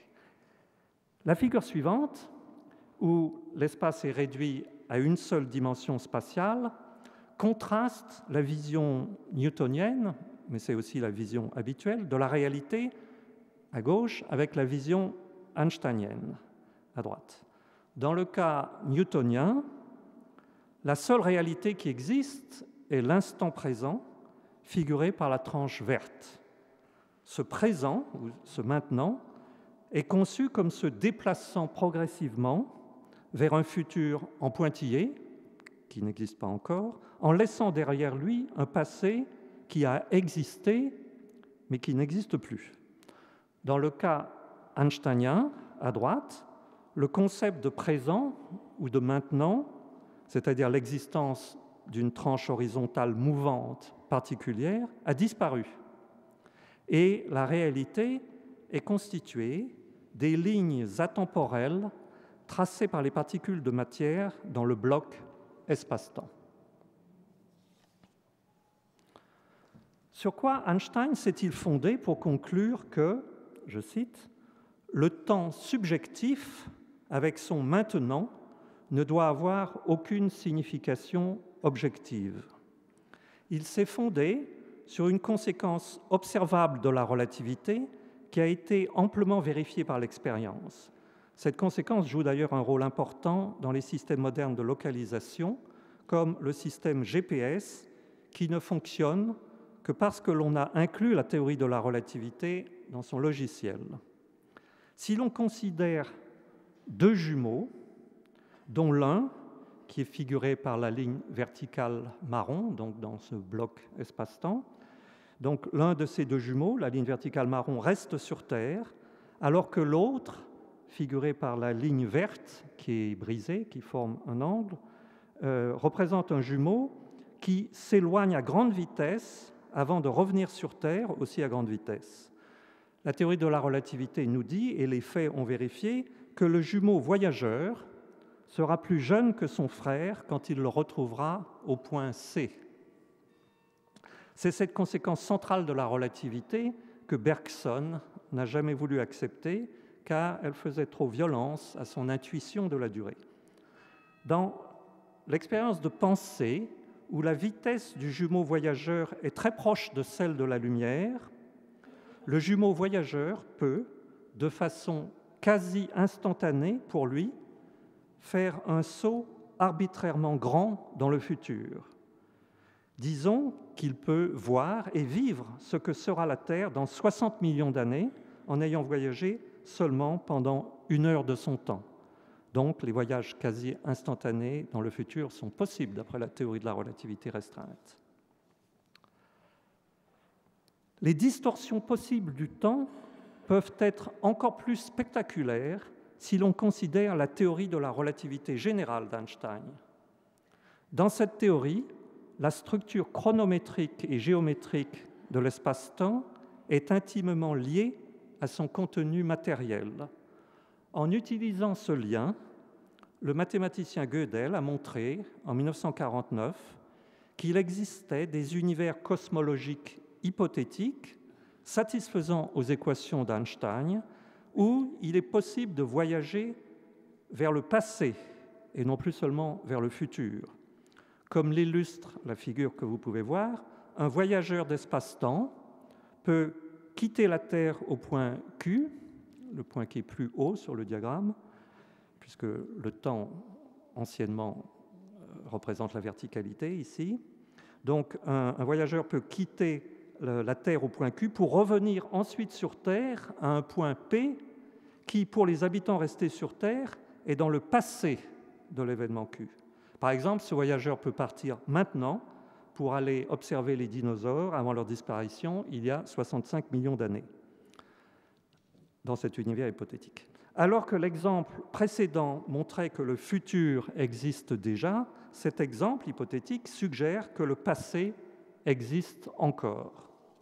La figure suivante, où l'espace est réduit à une seule dimension spatiale, contraste la vision newtonienne, mais c'est aussi la vision habituelle, de la réalité à gauche avec la vision einsteinienne à droite. Dans le cas newtonien, la seule réalité qui existe est l'instant présent, figuré par la tranche verte. Ce présent, ou ce maintenant, est conçu comme se déplaçant progressivement vers un futur en pointillé, qui n'existe pas encore, en laissant derrière lui un passé qui a existé, mais qui n'existe plus. Dans le cas einsteinien, à droite, le concept de présent ou de maintenant, c'est-à-dire l'existence d'une tranche horizontale mouvante particulière, a disparu. Et la réalité est constituée des lignes atemporelles tracées par les particules de matière dans le bloc espace-temps. Sur quoi Einstein s'est-il fondé pour conclure que, je cite, « le temps subjectif, avec son maintenant, ne doit avoir aucune signification objective ». Il s'est fondé sur une conséquence observable de la relativité qui a été amplement vérifiée par l'expérience. Cette conséquence joue d'ailleurs un rôle important dans les systèmes modernes de localisation, comme le système GPS, qui ne fonctionne que parce que l'on a inclus la théorie de la relativité dans son logiciel. Si l'on considère deux jumeaux, dont l'un, qui est figuré par la ligne verticale marron, donc dans ce bloc espace-temps, donc l'un de ces deux jumeaux, la ligne verticale marron, reste sur Terre, alors que l'autre, figuré par la ligne verte, qui est brisée, qui forme un angle, représente un jumeau qui s'éloigne à grande vitesse avant de revenir sur Terre, aussi à grande vitesse. La théorie de la relativité nous dit, et les faits ont vérifié, que le jumeau voyageur sera plus jeune que son frère quand il le retrouvera au point C. C'est cette conséquence centrale de la relativité que Bergson n'a jamais voulu accepter, car elle faisait trop violence à son intuition de la durée. Dans l'expérience de pensée, où la vitesse du jumeau voyageur est très proche de celle de la lumière, le jumeau voyageur peut, de façon quasi instantanée pour lui, faire un saut arbitrairement grand dans le futur. Disons qu'il peut voir et vivre ce que sera la Terre dans 60 millions d'années en ayant voyagé seulement pendant 1 heure de son temps. Donc, les voyages quasi instantanés dans le futur sont possibles d'après la théorie de la relativité restreinte. Les distorsions possibles du temps peuvent être encore plus spectaculaires si l'on considère la théorie de la relativité générale d'Einstein. Dans cette théorie, la structure chronométrique et géométrique de l'espace-temps est intimement liée à son contenu matériel. En utilisant ce lien, le mathématicien Gödel a montré, en 1949, qu'il existait des univers cosmologiques hypothétiques satisfaisant aux équations d'Einstein, où il est possible de voyager vers le passé et non plus seulement vers le futur. Comme l'illustre la figure que vous pouvez voir, un voyageur d'espace-temps peut quitter la Terre au point Q, le point qui est plus haut sur le diagramme, puisque le temps anciennement représente la verticalité ici. Donc un voyageur peut quitter la Terre au point Q pour revenir ensuite sur Terre à un point P qui, pour les habitants restés sur Terre, est dans le passé de l'événement Q. Par exemple, ce voyageur peut partir maintenant pour aller observer les dinosaures avant leur disparition il y a 65 millions d'années, dans cet univers hypothétique. Alors que l'exemple précédent montrait que le futur existe déjà, cet exemple hypothétique suggère que le passé existe encore.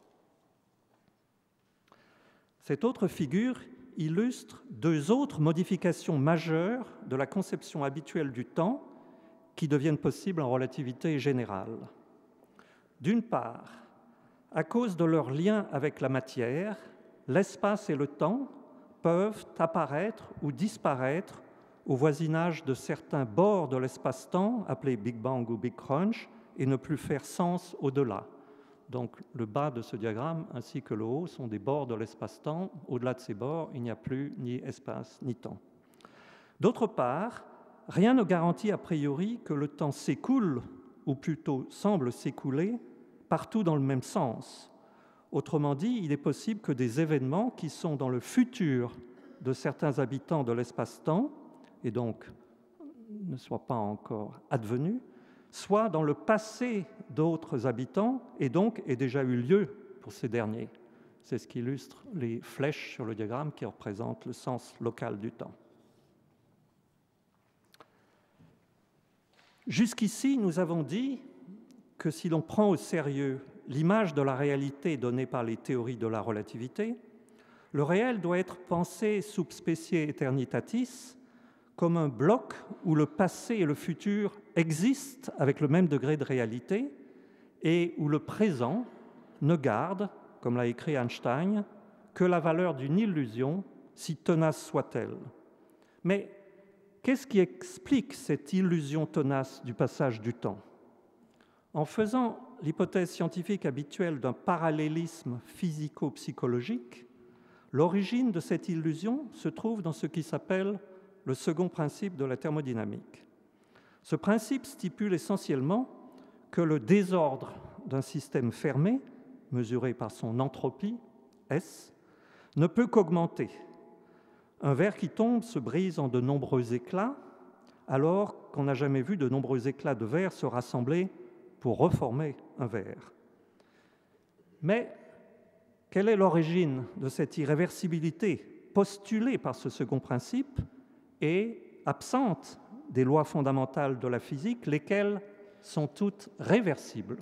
Cette autre figure illustre deux autres modifications majeures de la conception habituelle du temps qui deviennent possibles en relativité générale. D'une part, à cause de leur lien avec la matière, l'espace et le temps peuvent apparaître ou disparaître au voisinage de certains bords de l'espace-temps, appelés Big Bang ou Big Crunch, et ne plus faire sens au-delà. Donc le bas de ce diagramme ainsi que le haut sont des bords de l'espace-temps. Au-delà de ces bords, il n'y a plus ni espace ni temps. D'autre part, rien ne garantit a priori que le temps s'écoule, ou plutôt semble s'écouler, partout dans le même sens. Autrement dit, il est possible que des événements qui sont dans le futur de certains habitants de l'espace-temps, et donc ne soient pas encore advenus, soient dans le passé d'autres habitants, et donc aient déjà eu lieu pour ces derniers. C'est ce qu'illustrent les flèches sur le diagramme qui représentent le sens local du temps. Jusqu'ici, nous avons dit que si l'on prend au sérieux l'image de la réalité donnée par les théories de la relativité, Le réel doit être pensé subspecie aeternitatis comme un bloc où le passé et le futur existent avec le même degré de réalité et où le présent ne garde, comme l'a écrit Einstein, que la valeur d'une illusion, si tenace soit-elle. Mais qu'est-ce qui explique cette illusion tenace du passage du temps? En faisant l'hypothèse scientifique habituelle d'un parallélisme physico-psychologique, l'origine de cette illusion se trouve dans ce qui s'appelle le second principe de la thermodynamique. Ce principe stipule essentiellement que le désordre d'un système fermé, mesuré par son entropie, S, ne peut qu'augmenter. Un verre qui tombe se brise en de nombreux éclats, alors qu'on n'a jamais vu de nombreux éclats de verre se rassembler pour reformer un verre. Mais quelle est l'origine de cette irréversibilité postulée par ce second principe et absente des lois fondamentales de la physique, lesquelles sont toutes réversibles?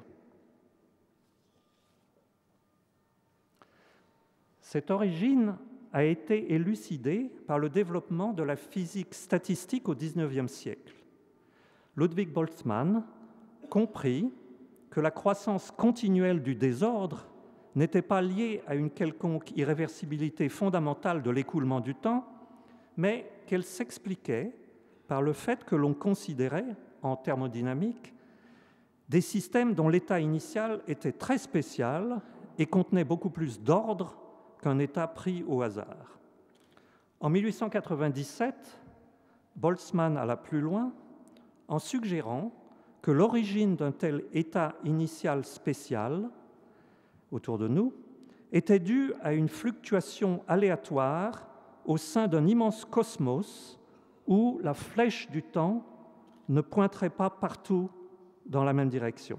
Cette origine a été élucidée par le développement de la physique statistique au XIXe siècle. Ludwig Boltzmann comprit que la croissance continuelle du désordre n'était pas liée à une quelconque irréversibilité fondamentale de l'écoulement du temps, mais qu'elle s'expliquait par le fait que l'on considérait, en thermodynamique, des systèmes dont l'état initial était très spécial et contenait beaucoup plus d'ordre qu'un état pris au hasard. En 1897, Boltzmann alla plus loin en suggérant que l'origine d'un tel état initial spécial autour de nous était due à une fluctuation aléatoire au sein d'un immense cosmos où la flèche du temps ne pointerait pas partout dans la même direction.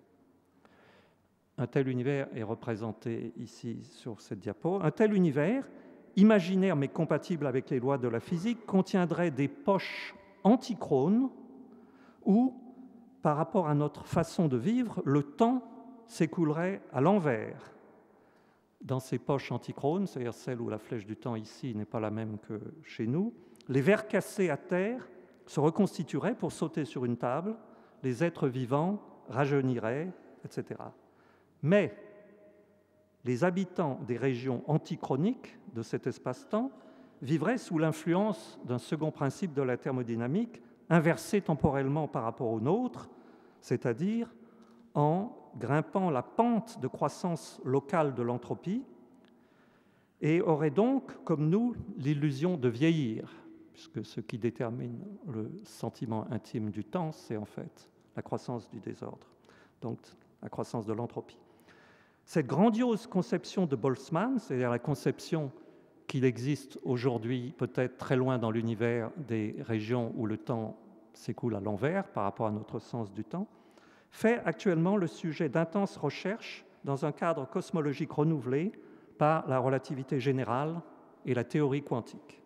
Un tel univers est représenté ici sur cette diapo. Un tel univers, imaginaire mais compatible avec les lois de la physique, contiendrait des poches antichrones où, par rapport à notre façon de vivre, le temps s'écoulerait à l'envers. Dans ces poches antichrones, c'est-à-dire celles où la flèche du temps ici n'est pas la même que chez nous, les verres cassés à terre se reconstitueraient pour sauter sur une table, les êtres vivants rajeuniraient, etc. Mais les habitants des régions antichroniques de cet espace-temps vivraient sous l'influence d'un second principe de la thermodynamique, inversé temporellement par rapport au nôtre, c'est-à-dire en grimpant la pente de croissance locale de l'entropie, et auraient donc, comme nous, l'illusion de vieillir, puisque ce qui détermine le sentiment intime du temps, c'est en fait la croissance du désordre, donc la croissance de l'entropie. Cette grandiose conception de Boltzmann, c'est-à-dire la conception qu'il existe aujourd'hui peut-être très loin dans l'univers des régions où le temps s'écoule à l'envers par rapport à notre sens du temps, fait actuellement le sujet d'intenses recherches dans un cadre cosmologique renouvelé par la relativité générale et la théorie quantique.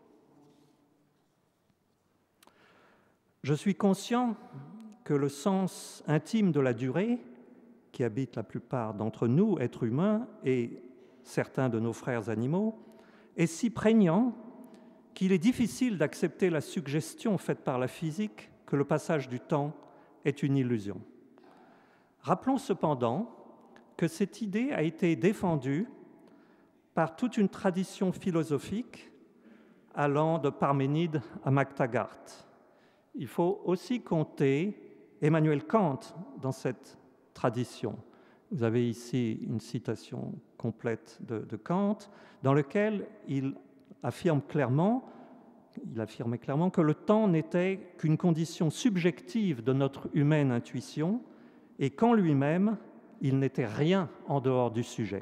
Je suis conscient que le sens intime de la durée, qui habite la plupart d'entre nous, êtres humains, et certains de nos frères animaux, est si prégnant qu'il est difficile d'accepter la suggestion faite par la physique que le passage du temps est une illusion. Rappelons cependant que cette idée a été défendue par toute une tradition philosophique allant de Parménide à Mactaggart. Il faut aussi compter Emmanuel Kant dans cette tradition. Vous avez ici une citation complète de Kant dans laquelle il affirmait clairement que le temps n'était qu'une condition subjective de notre humaine intuition et qu'en lui-même, il n'était rien en dehors du sujet.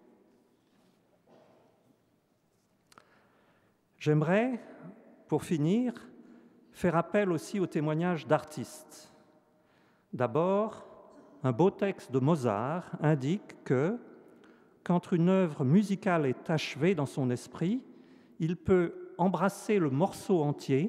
J'aimerais, pour finir, faire appel aussi au témoignage d'artistes. D'abord, un beau texte de Mozart indique que, quand une œuvre musicale est achevée dans son esprit, il peut embrasser le morceau entier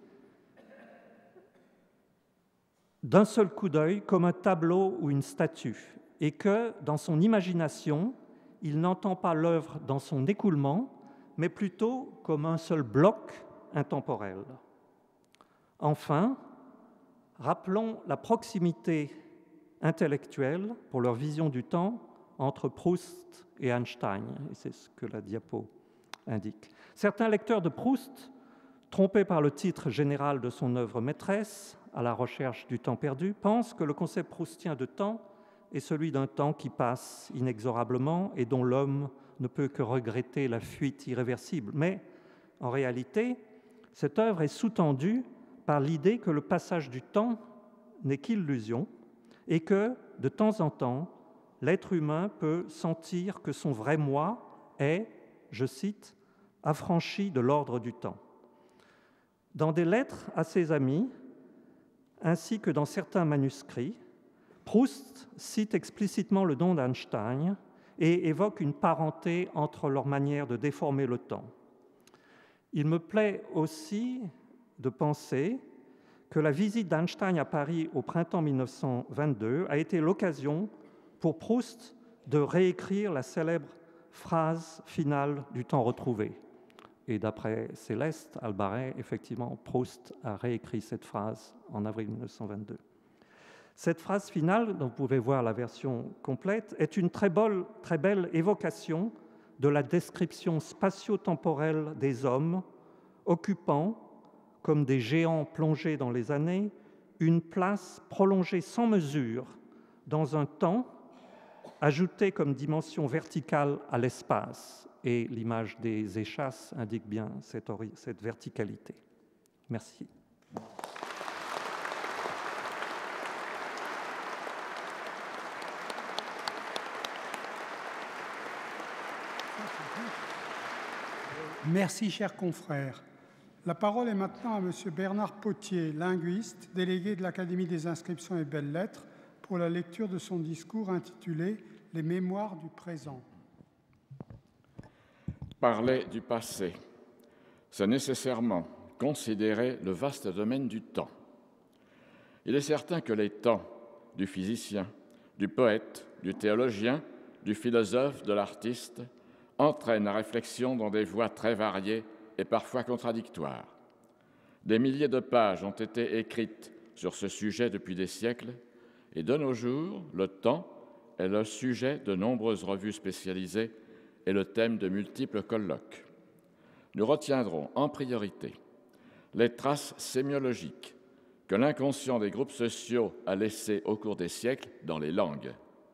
d'un seul coup d'œil, comme un tableau ou une statue, et que, dans son imagination, il n'entend pas l'œuvre dans son écoulement, mais plutôt comme un seul bloc intemporel. Enfin, rappelons la proximité intellectuelle pour leur vision du temps entre Proust et Einstein, et c'est ce que la diapo indique. Certains lecteurs de Proust, trompés par le titre général de son œuvre maîtresse, À la recherche du temps perdu, pensent que le concept proustien de temps est celui d'un temps qui passe inexorablement et dont l'homme ne peut que regretter la fuite irréversible. Mais, en réalité, cette œuvre est sous-tendue par l'idée que le passage du temps n'est qu'illusion et que, de temps en temps, l'être humain peut sentir que son vrai moi est, je cite, « affranchi de l'ordre du temps ». Dans des lettres à ses amis, ainsi que dans certains manuscrits, Proust cite explicitement le don d'Einstein et évoque une parenté entre leur manière de déformer le temps. Il me plaît aussi de penser que la visite d'Einstein à Paris au printemps 1922 a été l'occasion pour Proust de réécrire la célèbre phrase finale du temps retrouvé. Et d'après Céleste Albaret, effectivement, Proust a réécrit cette phrase en avril 1922. Cette phrase finale, dont vous pouvez voir la version complète, est une très belle évocation de la description spatio-temporelle des hommes occupant, comme des géants plongés dans les années, une place prolongée sans mesure dans un temps ajouté comme dimension verticale à l'espace. Et l'image des échasses indique bien cette verticalité. Merci. Merci, chers confrères. La parole est maintenant à M. Bernard Potier, linguiste, délégué de l'Académie des inscriptions et belles-lettres, pour la lecture de son discours intitulé « Les mémoires du présent ». Parler du passé, c'est nécessairement considérer le vaste domaine du temps. Il est certain que les temps du physicien, du poète, du théologien, du philosophe, de l'artiste entraînent la réflexion dans des voies très variées et parfois contradictoires. Des milliers de pages ont été écrites sur ce sujet depuis des siècles, et de nos jours, le temps est le sujet de nombreuses revues spécialisées et le thème de multiples colloques. Nous retiendrons en priorité les traces sémiologiques que l'inconscient des groupes sociaux a laissées au cours des siècles dans les langues.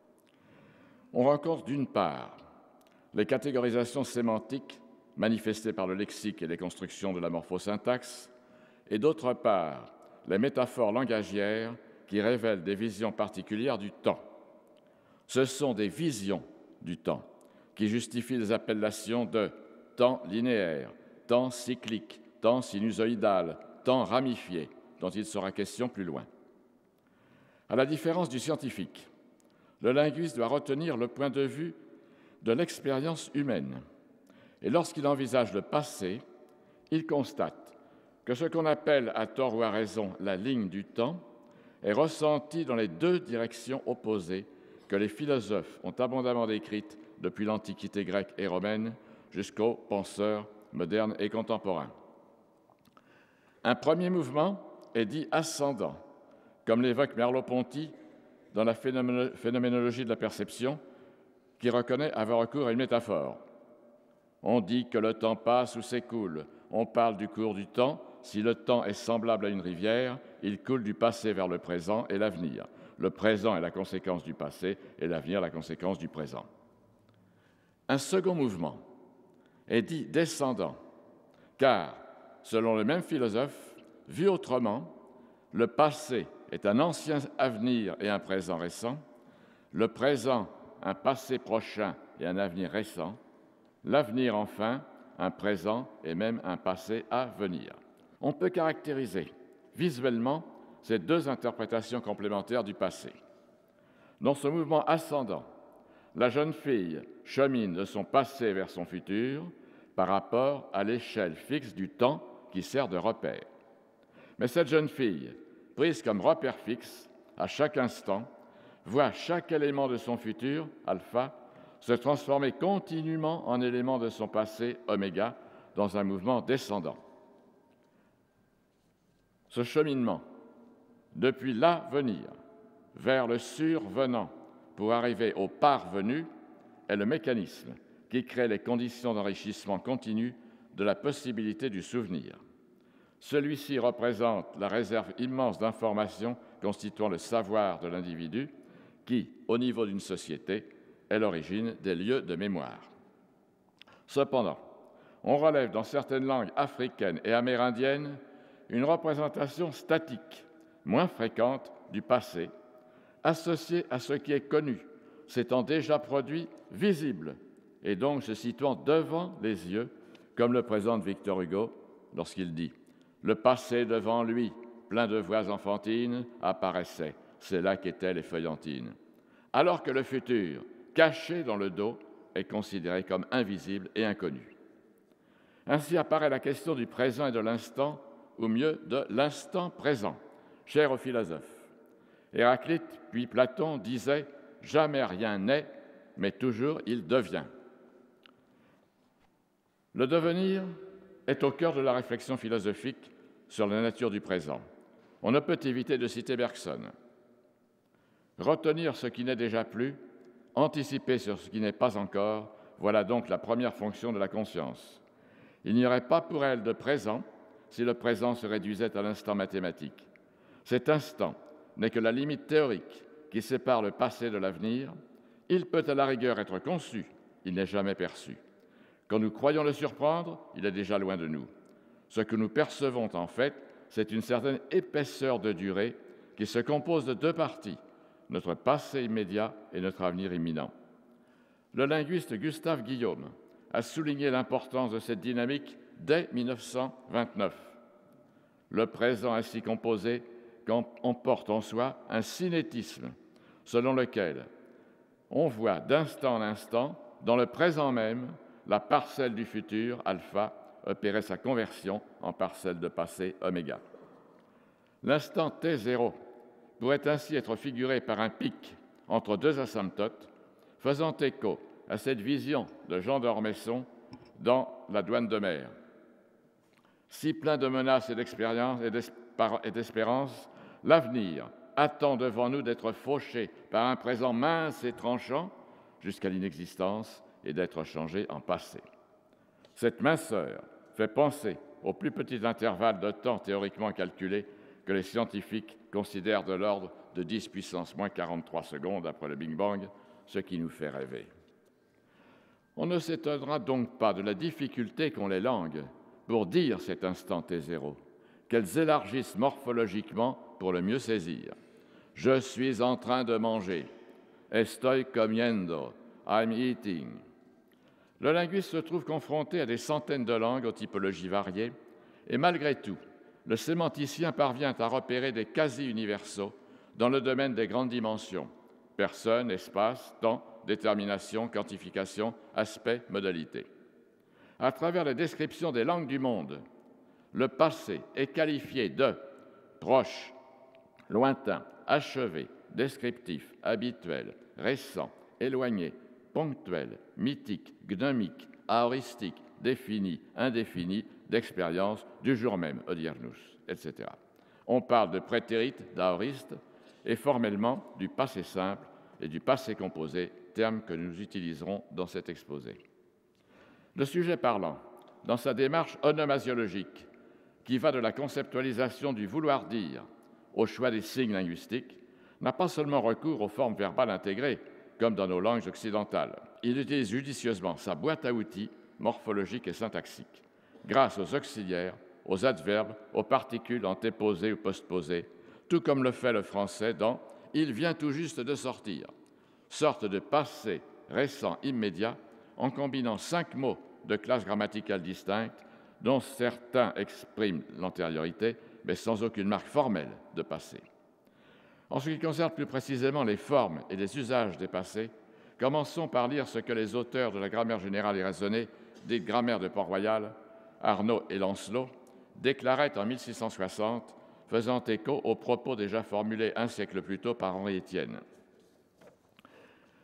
On rencontre d'une part les catégorisations sémantiques manifestées par le lexique et les constructions de la morphosyntaxe, et d'autre part les métaphores langagières qui révèlent des visions particulières du temps. Ce sont des visions du temps qui justifient les appellations de temps linéaire, temps cyclique, temps sinusoïdal, temps ramifié, dont il sera question plus loin. À la différence du scientifique, le linguiste doit retenir le point de vue de l'expérience humaine. Et lorsqu'il envisage le passé, il constate que ce qu'on appelle, à tort ou à raison, la ligne du temps est ressenti dans les deux directions opposées que les philosophes ont abondamment décrites depuis l'Antiquité grecque et romaine jusqu'aux penseurs modernes et contemporains. Un premier mouvement est dit ascendant, comme l'évoque Merleau-Ponty dans la phénoménologie de la perception, qui reconnaît avoir recours à une métaphore. On dit que le temps passe ou s'écoule. On parle du cours du temps. Si le temps est semblable à une rivière, il coule du passé vers le présent et l'avenir. Le présent est la conséquence du passé et l'avenir la conséquence du présent. Un second mouvement est dit descendant, car, selon le même philosophe, vu autrement, le passé est un ancien avenir et un présent récent, le présent un passé prochain et un avenir récent, l'avenir enfin un présent et même un passé à venir. On peut caractériser visuellement ces deux interprétations complémentaires du passé. Dans ce mouvement ascendant, la jeune fille chemine de son passé vers son futur par rapport à l'échelle fixe du temps qui sert de repère. Mais cette jeune fille, prise comme repère fixe, à chaque instant, voit chaque élément de son futur, alpha, se transformer continuellement en élément de son passé oméga dans un mouvement descendant. Ce cheminement, depuis l'avenir vers le survenant pour arriver au parvenu, est le mécanisme qui crée les conditions d'enrichissement continu de la possibilité du souvenir. Celui-ci représente la réserve immense d'informations constituant le savoir de l'individu qui, au niveau d'une société, est l'origine des lieux de mémoire. Cependant, on relève dans certaines langues africaines et amérindiennes une représentation statique, moins fréquente, du passé, associée à ce qui est connu, s'étant déjà produit, visible, et donc se situant devant les yeux, comme le présente Victor Hugo lorsqu'il dit « Le passé devant lui, plein de voix enfantines, apparaissait, c'est là qu'étaient les feuillantines. » Alors que le futur, caché dans le dos, est considéré comme invisible et inconnu. Ainsi apparaît la question du présent et de l'instant, ou mieux de l'instant présent, cher aux philosophes. Héraclite puis Platon disaient « Jamais rien n'est, mais toujours il devient ». Le devenir est au cœur de la réflexion philosophique sur la nature du présent. On ne peut éviter de citer Bergson. Retenir ce qui n'est déjà plus, anticiper sur ce qui n'est pas encore, voilà donc la première fonction de la conscience. Il n'y aurait pas pour elle de présent si le présent se réduisait à l'instant mathématique. Cet instant n'est que la limite théorique qui sépare le passé de l'avenir. Il peut à la rigueur être conçu, il n'est jamais perçu. Quand nous croyons le surprendre, il est déjà loin de nous. Ce que nous percevons en fait, c'est une certaine épaisseur de durée qui se compose de deux parties, notre passé immédiat et notre avenir imminent. Le linguiste Gustave Guillaume a souligné l'importance de cette dynamique dès 1929. Le présent ainsi composé emporte en soi un cinétisme selon lequel on voit d'instant en instant, dans le présent même, la parcelle du futur, alpha, opérer sa conversion en parcelle de passé, oméga. L'instant T0 pourrait ainsi être figuré par un pic entre deux asymptotes, faisant écho à cette vision de Jean d'Ormesson dans La douane de mer. Si plein de menaces et d'expérience et d'espérance, l'avenir attend devant nous d'être fauché par un présent mince et tranchant jusqu'à l'inexistence et d'être changé en passé. Cette minceur fait penser au plus petit intervalle de temps théoriquement calculé que les scientifiques considèrent de l'ordre de 10 puissance moins 43 secondes après le Big Bang, ce qui nous fait rêver. On ne s'étonnera donc pas de la difficulté qu'ont les langues pour dire cet instant T0, qu'elles élargissent morphologiquement pour le mieux saisir. Je suis en train de manger. Estoy comiendo. I'm eating. Le linguiste se trouve confronté à des centaines de langues aux typologies variées, et malgré tout, le sémanticien parvient à repérer des quasi-universaux dans le domaine des grandes dimensions, personne, espace, temps, détermination, quantification, aspect, modalité. À travers les descriptions des langues du monde, le passé est qualifié de proche, lointain, achevé, descriptif, habituel, récent, éloigné, ponctuel, mythique, gnomique, aoristique, défini, indéfini, d'expérience, du jour même, odiernus, etc. On parle de prétérit, d'aoriste, et formellement du passé simple et du passé composé, termes que nous utiliserons dans cet exposé. Le sujet parlant, dans sa démarche onomasiologique, qui va de la conceptualisation du vouloir dire au choix des signes linguistiques, n'a pas seulement recours aux formes verbales intégrées, comme dans nos langues occidentales. Il utilise judicieusement sa boîte à outils morphologique et syntaxique, grâce aux auxiliaires, aux adverbes, aux particules antéposées ou postposées, tout comme le fait le français dans « il vient tout juste de sortir », sorte de passé récent immédiat en combinant 5 mots de classes grammaticales distinctes dont certains expriment l'antériorité, mais sans aucune marque formelle de passé. En ce qui concerne plus précisément les formes et les usages des passés, commençons par lire ce que les auteurs de la grammaire générale et raisonnée, dite grammaire de Port-Royal, Arnaud et Lancelot, déclaraient en 1660, faisant écho aux propos déjà formulés un siècle plus tôt par Henri Étienne.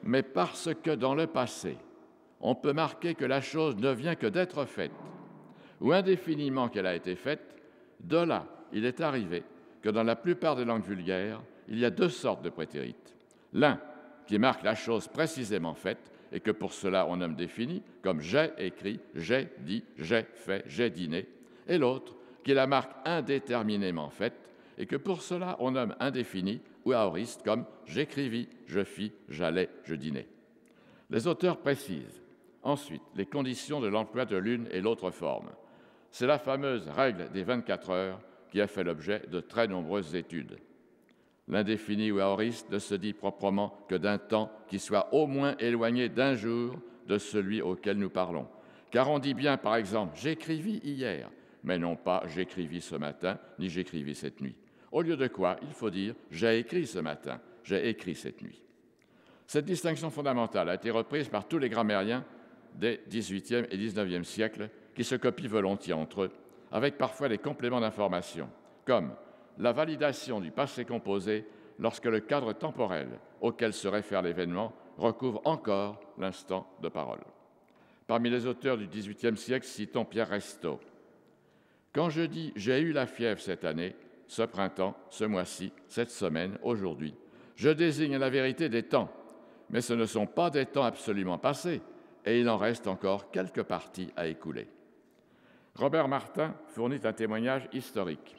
mais parce que dans le passé, on peut marquer que la chose ne vient que d'être faite, ou indéfiniment qu'elle a été faite, de là, il est arrivé que dans la plupart des langues vulgaires, il y a deux sortes de prétérites. L'un qui marque la chose précisément faite et que pour cela on nomme défini, comme j'ai écrit, j'ai dit, j'ai fait, j'ai dîné, et l'autre qui la marque indéterminément faite et que pour cela on nomme indéfini ou aoriste, comme j'écrivis, je fis, j'allais, je dînais. Les auteurs précisent ensuite les conditions de l'emploi de l'une et l'autre forme. C'est la fameuse règle des 24 heures qui a fait l'objet de très nombreuses études. L'indéfini ou aoriste ne se dit proprement que d'un temps qui soit au moins éloigné d'un jour de celui auquel nous parlons. Car on dit bien, par exemple, « j'écrivis hier », mais non pas « j'écrivis ce matin » ni « j'écrivis cette nuit ». Au lieu de quoi, il faut dire « j'ai écrit ce matin »,« j'ai écrit cette nuit ». Cette distinction fondamentale a été reprise par tous les grammairiens des XVIIIe et XIXe siècles qui se copient volontiers entre eux, avec parfois des compléments d'information, comme la validation du passé composé lorsque le cadre temporel auquel se réfère l'événement recouvre encore l'instant de parole. Parmi les auteurs du XVIIIe siècle, citons Pierre Restaud. « Quand je dis « j'ai eu la fièvre cette année, ce printemps, ce mois-ci, cette semaine, aujourd'hui », je désigne la vérité des temps, mais ce ne sont pas des temps absolument passés, et il en reste encore quelques parties à écouler. » Robert Martin fournit un témoignage historique.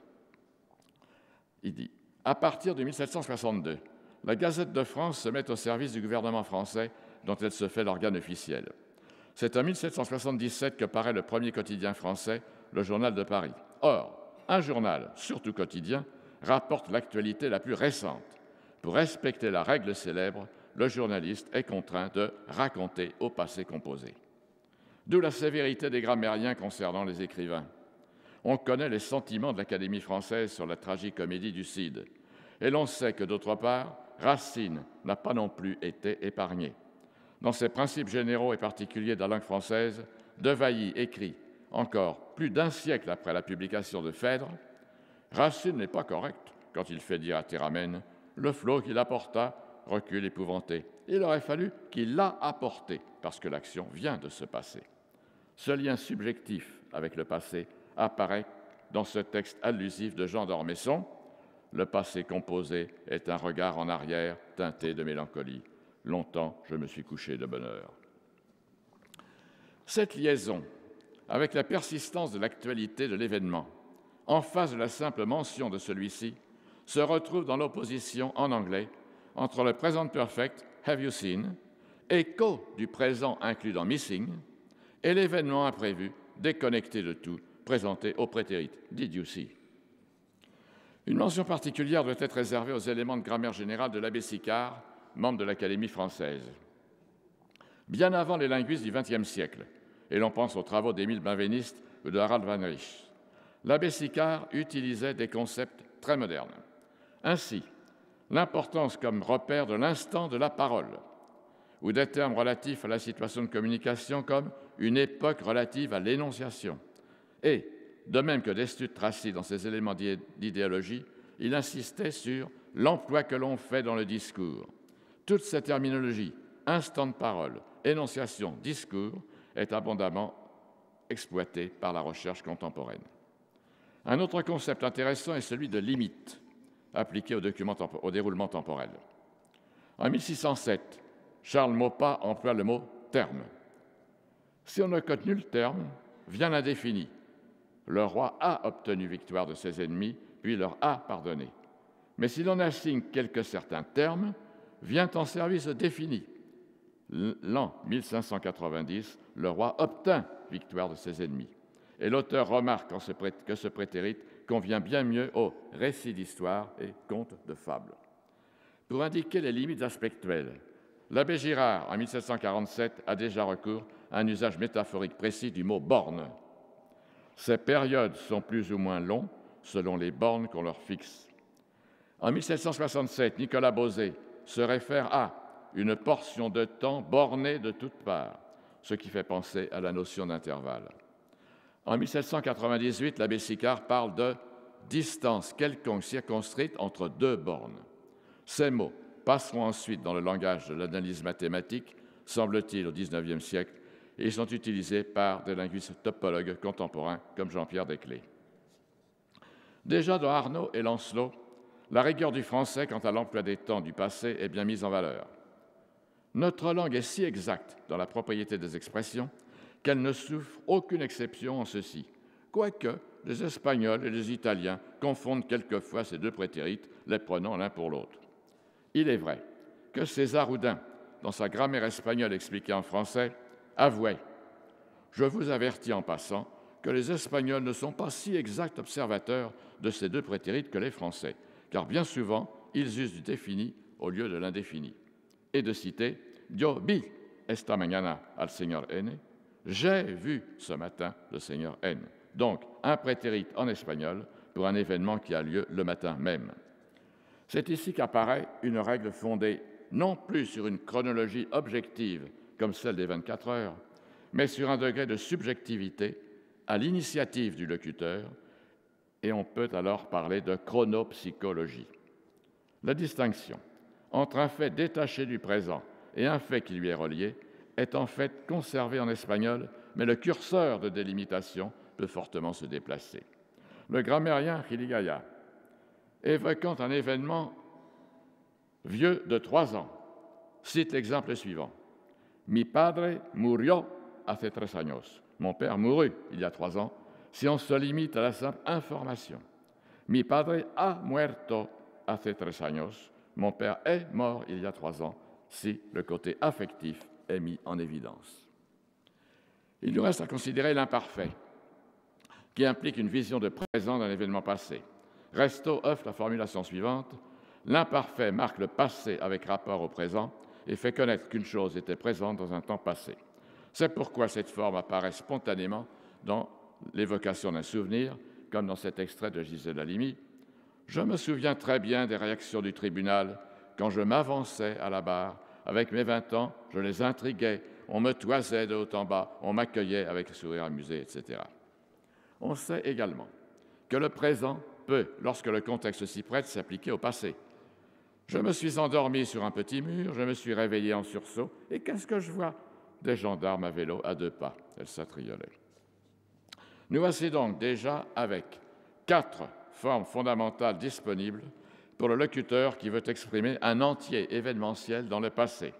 Il dit « À partir de 1762, la Gazette de France se met au service du gouvernement français dont elle se fait l'organe officiel. C'est en 1777 que paraît le premier quotidien français, le Journal de Paris. Or, un journal, surtout quotidien, rapporte l'actualité la plus récente. Pour respecter la règle célèbre, le journaliste est contraint de raconter au passé composé. D'où la sévérité des grammairiens concernant les écrivains. On connaît les sentiments de l'Académie française sur la tragicomédie du Cid. Et l'on sait que, d'autre part, Racine n'a pas non plus été épargné. Dans ses principes généraux et particuliers de la langue française, De Vailly écrit, encore plus d'un siècle après la publication de Phèdre, « Racine n'est pas correct quand il fait dire à Théramène « le flot qu'il apporta recule épouvanté ». Il aurait fallu qu'il l'a apporté parce que l'action vient de se passer. Ce lien subjectif avec le passé apparaît dans ce texte allusif de Jean d'Ormesson. Le passé composé est un regard en arrière teinté de mélancolie. Longtemps, je me suis couché de bonne heure. Cette liaison avec la persistance de l'actualité de l'événement, en face de la simple mention de celui-ci, se retrouve dans l'opposition en anglais entre le present perfect, have you seen, écho du présent inclus dans missing, et l'événement imprévu, déconnecté de tout, présenté au prétérit, did you see. Une mention particulière doit être réservée aux éléments de grammaire générale de l'abbé Sicard, membre de l'Académie française. Bien avant les linguistes du XXe siècle, et l'on pense aux travaux d'Émile Benveniste ou de Harald van Riesch, l'abbé Sicard utilisait des concepts très modernes. Ainsi, l'importance comme repère de l'instant de la parole, ou des termes relatifs à la situation de communication comme une époque relative à l'énonciation. Et, de même que Destutt Tracy dans ses éléments d'idéologie, il insistait sur l'emploi que l'on fait dans le discours. Toute cette terminologie, instant de parole, énonciation, discours, est abondamment exploitée par la recherche contemporaine. Un autre concept intéressant est celui de limite, appliqué au déroulement temporel. En 1607, Charles Maupas emploie le mot « terme ». Si on a contenu le terme, vient l'indéfini. Le roi a obtenu victoire de ses ennemis, puis leur a pardonné. Mais si l'on assigne quelques certains termes, vient en service défini. L'an 1590, le roi obtint victoire de ses ennemis. Et l'auteur remarque que ce prétérit convient bien mieux aux récits d'histoire et contes de fables. Pour indiquer les limites aspectuelles, l'abbé Girard, en 1747, a déjà recours à un usage métaphorique précis du mot « borne ». Ces périodes sont plus ou moins longues selon les bornes qu'on leur fixe. En 1767, Nicolas Beauzé se réfère à une portion de temps bornée de toutes parts, ce qui fait penser à la notion d'intervalle. En 1798, l'abbé Sicard parle de distance quelconque circonscrite entre deux bornes. Ces mots passeront ensuite dans le langage de l'analyse mathématique, semble-t-il au XIXe siècle, et ils sont utilisés par des linguistes topologues contemporains comme Jean-Pierre Desclés. Déjà dans Arnaud et Lancelot, la rigueur du français quant à l'emploi des temps du passé est bien mise en valeur. Notre langue est si exacte dans la propriété des expressions qu'elle ne souffre aucune exception en ceci, quoique les Espagnols et les Italiens confondent quelquefois ces deux prétérites, les prenant l'un pour l'autre. Il est vrai que César Houdin, dans sa grammaire espagnole expliquée en français, avouait « Je vous avertis en passant que les Espagnols ne sont pas si exacts observateurs de ces deux prétérites que les Français, car bien souvent, ils usent du défini au lieu de l'indéfini. » Et de citer « Yo vi esta mañana al señor N » « J'ai vu ce matin le Seigneur N ». Donc, un prétérite en espagnol pour un événement qui a lieu le matin même. C'est ici qu'apparaît une règle fondée non plus sur une chronologie objective comme celle des 24 heures, mais sur un degré de subjectivité à l'initiative du locuteur, et on peut alors parler de chronopsychologie. La distinction entre un fait détaché du présent et un fait qui lui est relié est en fait conservé en espagnol, mais le curseur de délimitation peut fortement se déplacer. Le grammairien Hirigaya, évoquant un événement vieux de 3 ans, cite l'exemple suivant. « Mi padre murió hace 3 años » « Mon père mourut il y a 3 ans » si on se limite à la simple information. « Mi padre ha muerto hace 3 años » « Mon père est mort il y a 3 ans » si le côté affectif est mis en évidence. Il nous reste à considérer l'imparfait, qui implique une vision de présent d'un événement passé. Restaud offre la formulation suivante. L'imparfait marque le passé avec rapport au présent et fait connaître qu'une chose était présente dans un temps passé. C'est pourquoi cette forme apparaît spontanément dans l'évocation d'un souvenir, comme dans cet extrait de Gisèle Halimi. « Je me souviens très bien des réactions du tribunal quand je m'avançais à la barre. Avec mes 20 ans, je les intriguais, on me toisait de haut en bas, on m'accueillait avec sourire amusé, etc. » On sait également que le présent peut, lorsque le contexte s'y prête, s'appliquer au passé. Je me suis endormi sur un petit mur, je me suis réveillé en sursaut, et qu'est-ce que je vois? Des gendarmes à vélo à 2 pas. Elle s'attriolait. Nous voici donc déjà avec 4 formes fondamentales disponibles pour le locuteur qui veut exprimer un entier événementiel dans le passé.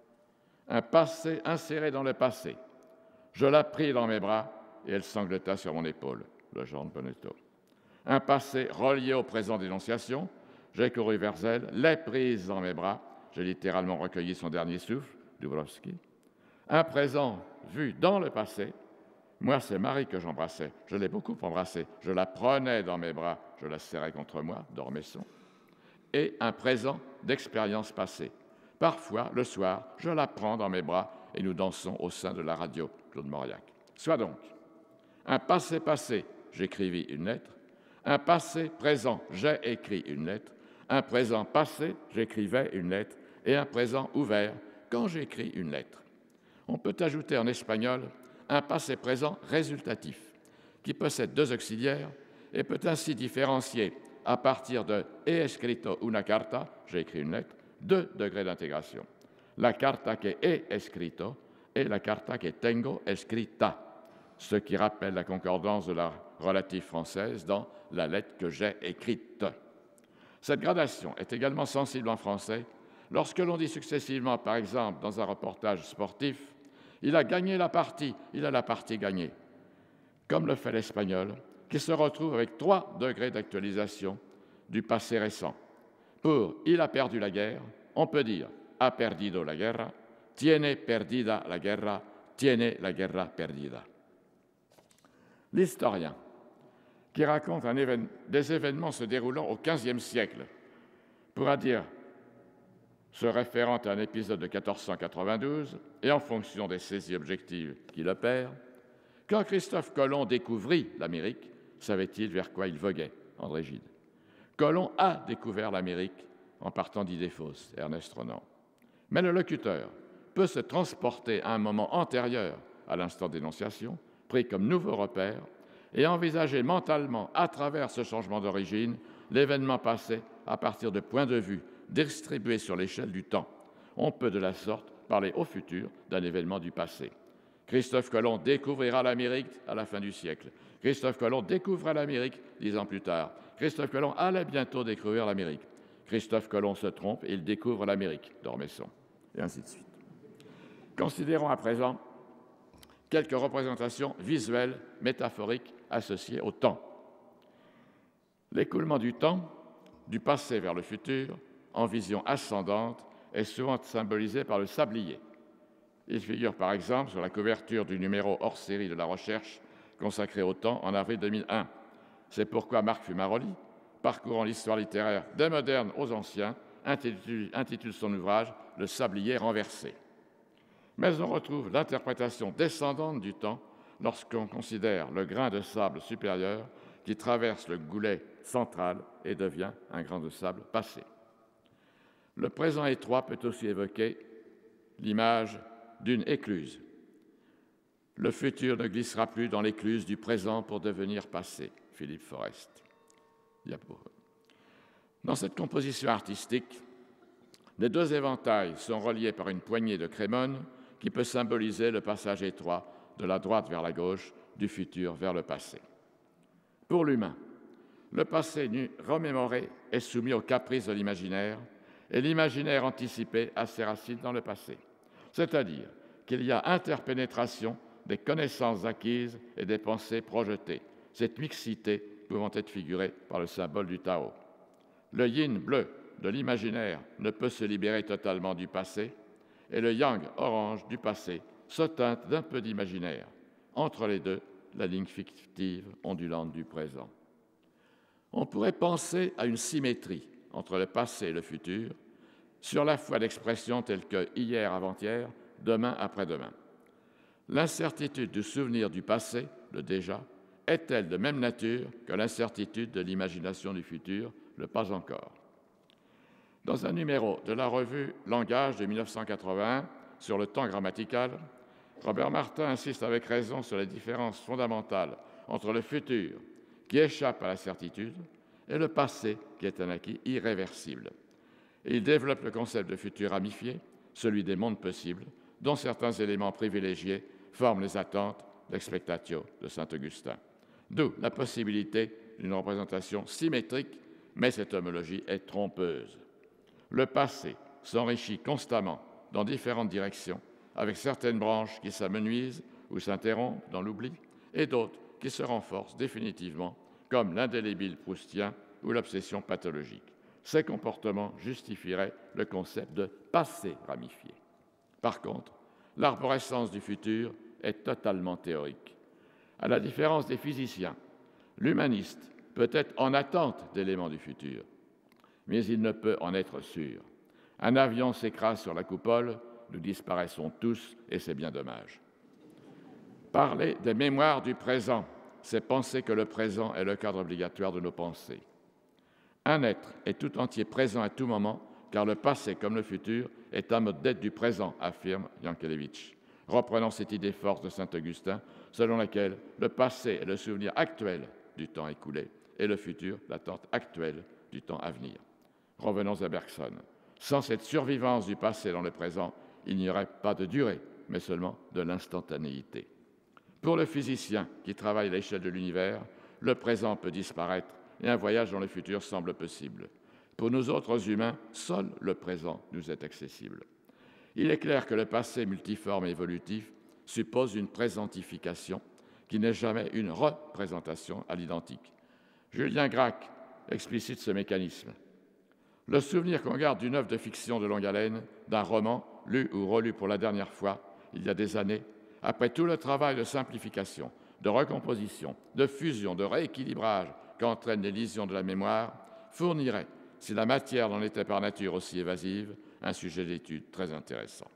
Un passé inséré dans le passé. Je la pris dans mes bras et elle sanglota sur mon épaule, le genre de Bonetto. Un passé relié au présent d'énonciation. J'ai couru vers elle, l'ai prise dans mes bras, j'ai littéralement recueilli son dernier souffle, Dubrovski. Un présent vu dans le passé. Moi, c'est Marie que j'embrassais. Je l'ai beaucoup embrassée. Je la prenais dans mes bras. Je la serrais contre moi, Dormesson. Et un présent d'expérience passée. Parfois, le soir, je la prends dans mes bras et nous dansons au sein de la radio, Claude Mauriac. Soit donc, un passé passé, j'écrivis une lettre. Un passé présent, j'ai écrit une lettre. Un présent passé, j'écrivais une lettre. Et un présent ouvert, quand j'écris une lettre. On peut ajouter en espagnol un passé présent résultatif, qui possède 2 auxiliaires et peut ainsi différencier à partir de « he escrito una carta », j'ai écrit une lettre, 2 degrés d'intégration. La carta que he escrito et la carta que tengo escrita, ce qui rappelle la concordance de la relative française dans « la lettre que j'ai écrite ». Cette gradation est également sensible en français lorsque l'on dit successivement, par exemple, dans un reportage sportif, il a gagné la partie, il a la partie gagnée, comme le fait l'espagnol, qui se retrouve avec 3 degrés d'actualisation du passé récent. Pour « il a perdu la guerre », on peut dire « ha perdido la guerra »,« tiene perdida la guerra »,« tiene la guerra perdida ». L'historien, qui raconte des événements se déroulant au XVe siècle, pourra dire, se référant à un épisode de 1492 et en fonction des saisies objectives qu'il opère, quand Christophe Colomb découvrit l'Amérique, savait-il vers quoi il voguait, André Gide. Colomb a découvert l'Amérique en partant d'idées fausses, Ernest Renan. Mais le locuteur peut se transporter à un moment antérieur à l'instant d'énonciation, pris comme nouveau repère, et envisager mentalement, à travers ce changement d'origine, l'événement passé à partir de points de vue distribués sur l'échelle du temps. On peut de la sorte parler au futur d'un événement du passé. Christophe Colomb découvrira l'Amérique à la fin du siècle. Christophe Colomb découvrira l'Amérique 10 ans plus tard. Christophe Colomb allait bientôt découvrir l'Amérique. Christophe Colomb se trompe et il découvre l'Amérique d'Ormesson, et ainsi de suite. Considérons à présent quelques représentations visuelles, métaphoriques associées au temps. L'écoulement du temps, du passé vers le futur, en vision ascendante, est souvent symbolisé par le sablier. Il figure par exemple sur la couverture du numéro hors série de La Recherche consacré au temps en avril 2001. C'est pourquoi Marc Fumaroli, parcourant l'histoire littéraire des modernes aux anciens, intitule son ouvrage « Le sablier renversé ». Mais on retrouve l'interprétation descendante du temps lorsqu'on considère le grain de sable supérieur qui traverse le goulet central et devient un grain de sable passé. Le présent étroit peut aussi évoquer l'image d'une écluse. Le futur ne glissera plus dans l'écluse du présent pour devenir passé. Philippe Forest. Dans cette composition artistique, les deux éventails sont reliés par une poignée de crémone qui peut symboliser le passage étroit de la droite vers la gauche, du futur vers le passé. Pour l'humain, le passé remémoré est soumis aux caprices de l'imaginaire et l'imaginaire anticipé a ses racines dans le passé. C'est-à-dire qu'il y a interpénétration des connaissances acquises et des pensées projetées, cette mixité pouvant être figurée par le symbole du Tao. Le yin bleu de l'imaginaire ne peut se libérer totalement du passé, et le yang orange du passé se teinte d'un peu d'imaginaire. Entre les deux, la ligne fictive ondulante du présent. On pourrait penser à une symétrie entre le passé et le futur, sur la foi d'expressions telles que hier, avant-hier, demain, après-demain. L'incertitude du souvenir du passé, le déjà, est-elle de même nature que l'incertitude de l'imagination du futur, le pas encore? Dans un numéro de la revue Langage de 1981 sur le temps grammatical, Robert Martin insiste avec raison sur les différences fondamentales entre le futur, qui échappe à la certitude, et le passé, qui est un acquis irréversible. Et il développe le concept de futur ramifié, celui des mondes possibles, dont certains éléments privilégiés forment les attentes d'Expectatio de Saint-Augustin. D'où la possibilité d'une représentation symétrique, mais cette homologie est trompeuse. Le passé s'enrichit constamment dans différentes directions, avec certaines branches qui s'amenuisent ou s'interrompent dans l'oubli, et d'autres qui se renforcent définitivement, comme l'indélébile proustien ou l'obsession pathologique. Ces comportements justifieraient le concept de passé ramifié. Par contre, l'arborescence du futur est totalement théorique. À la différence des physiciens, l'humaniste peut être en attente d'éléments du futur, mais il ne peut en être sûr. Un avion s'écrase sur la coupole, nous disparaissons tous et c'est bien dommage. Parler des mémoires du présent, c'est penser que le présent est le cadre obligatoire de nos pensées. Un être est tout entier présent à tout moment, car le passé comme le futur est un mode d'être du présent, affirme Yankelevitch, reprenant cette idée forte de Saint-Augustin, selon laquelle le passé est le souvenir actuel du temps écoulé et le futur l'attente actuelle du temps à venir. Revenons à Bergson. Sans cette survivance du passé dans le présent, il n'y aurait pas de durée, mais seulement de l'instantanéité. Pour le physicien qui travaille à l'échelle de l'univers, le présent peut disparaître et un voyage dans le futur semble possible. Pour nous autres humains, seul le présent nous est accessible. Il est clair que le passé multiforme et évolutif suppose une présentification qui n'est jamais une représentation à l'identique. Julien Gracq explicite ce mécanisme. Le souvenir qu'on garde d'une œuvre de fiction de longue haleine, d'un roman lu ou relu pour la dernière fois il y a des années, après tout le travail de simplification, de recomposition, de fusion, de rééquilibrage qu'entraînent les lésions de la mémoire, fournirait, si la matière n'en était par nature aussi évasive, un sujet d'étude très intéressant.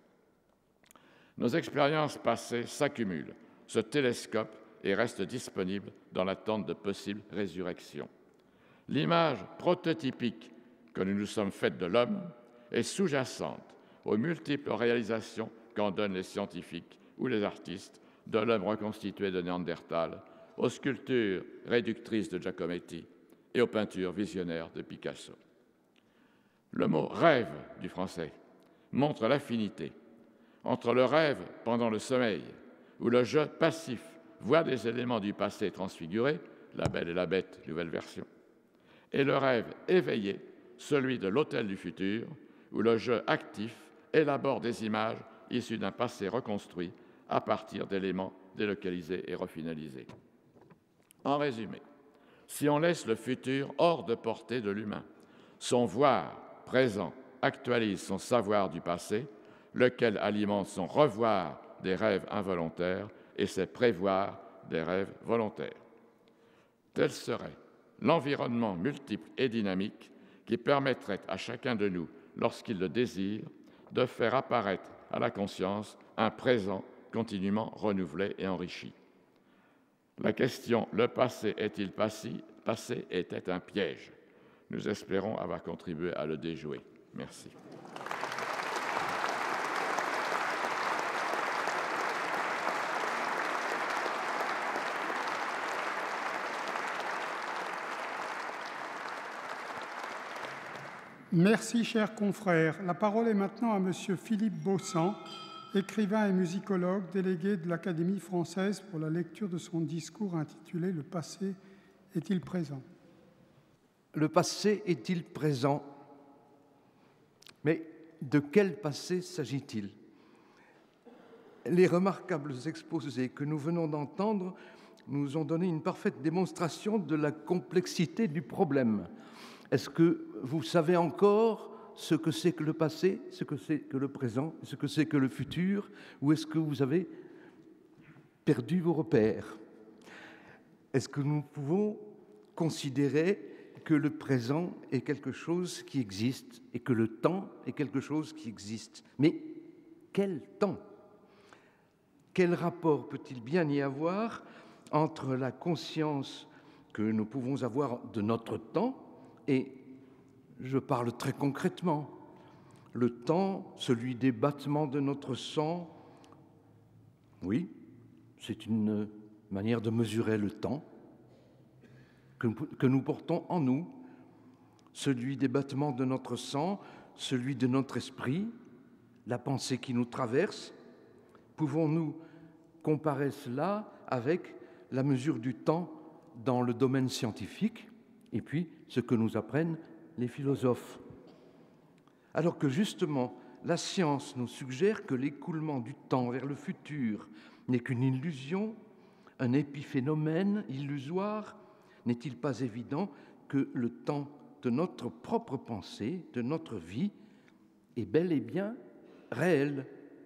Nos expériences passées s'accumulent, se télescopent et restent disponibles dans l'attente de possibles résurrections. L'image prototypique que nous nous sommes faites de l'homme est sous-jacente aux multiples réalisations qu'en donnent les scientifiques ou les artistes, de l'homme reconstitué de Néandertal, aux sculptures réductrices de Giacometti et aux peintures visionnaires de Picasso. Le mot rêve du français montre l'affinité entre le rêve pendant le sommeil, où le jeu passif voit des éléments du passé transfigurés, La Belle et la Bête, nouvelle version, et le rêve éveillé, celui de l'hôtel du futur, où le jeu actif élabore des images issues d'un passé reconstruit à partir d'éléments délocalisés et refinalisés. En résumé, si on laisse le futur hors de portée de l'humain, son voir présent actualise son savoir du passé, lequel alimente son revoir des rêves involontaires et ses prévoirs des rêves volontaires. Tel serait l'environnement multiple et dynamique qui permettrait à chacun de nous, lorsqu'il le désire, de faire apparaître à la conscience un présent continuellement renouvelé et enrichi. La question « le passé est-il passé ?» était un piège. Nous espérons avoir contribué à le déjouer. Merci. Merci, chers confrères. La parole est maintenant à Monsieur Philippe Baussan, écrivain et musicologue, délégué de l'Académie française, pour la lecture de son discours intitulé « Le passé est-il présent ?» Le passé est-il présent? Mais de quel passé s'agit-il? Les remarquables exposés que nous venons d'entendre nous ont donné une parfaite démonstration de la complexité du problème. Est-ce que vous savez encore ce que c'est que le passé, ce que c'est que le présent, ce que c'est que le futur, ou est-ce que vous avez perdu vos repères? Est-ce que nous pouvons considérer que le présent est quelque chose qui existe et que le temps est quelque chose qui existe? Mais quel temps? Quel rapport peut-il bien y avoir entre la conscience que nous pouvons avoir de notre temps et, je parle très concrètement, le temps, celui des battements de notre sang? Oui, c'est une manière de mesurer le temps que nous portons en nous, celui des battements de notre sang, celui de notre esprit, la pensée qui nous traverse. Pouvons-nous comparer cela avec la mesure du temps dans le domaine scientifique et puis ce que nous apprennent les philosophes? Alors que justement, la science nous suggère que l'écoulement du temps vers le futur n'est qu'une illusion, un épiphénomène illusoire, n'est-il pas évident que le temps de notre propre pensée, de notre vie, est bel et bien réel?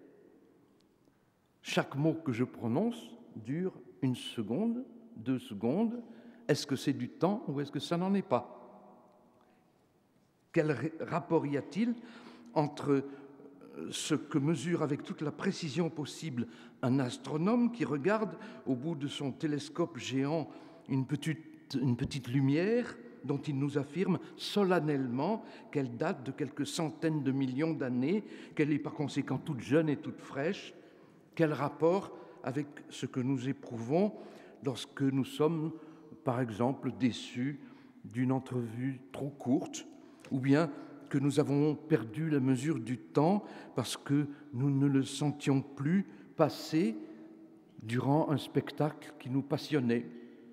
Chaque mot que je prononce dure 1 seconde, 2 secondes. Est-ce que c'est du temps ou est-ce que ça n'en est pas? Quel rapport y a-t-il entre ce que mesure avec toute la précision possible un astronome qui regarde au bout de son télescope géant une petite lumière dont il nous affirme solennellement qu'elle date de quelques centaines de millions d'années, qu'elle est par conséquent toute jeune et toute fraîche? Quel rapport avec ce que nous éprouvons lorsque nous sommes, par exemple, déçus d'une entrevue trop courte, ou bien que nous avons perdu la mesure du temps parce que nous ne le sentions plus passer durant un spectacle qui nous passionnait?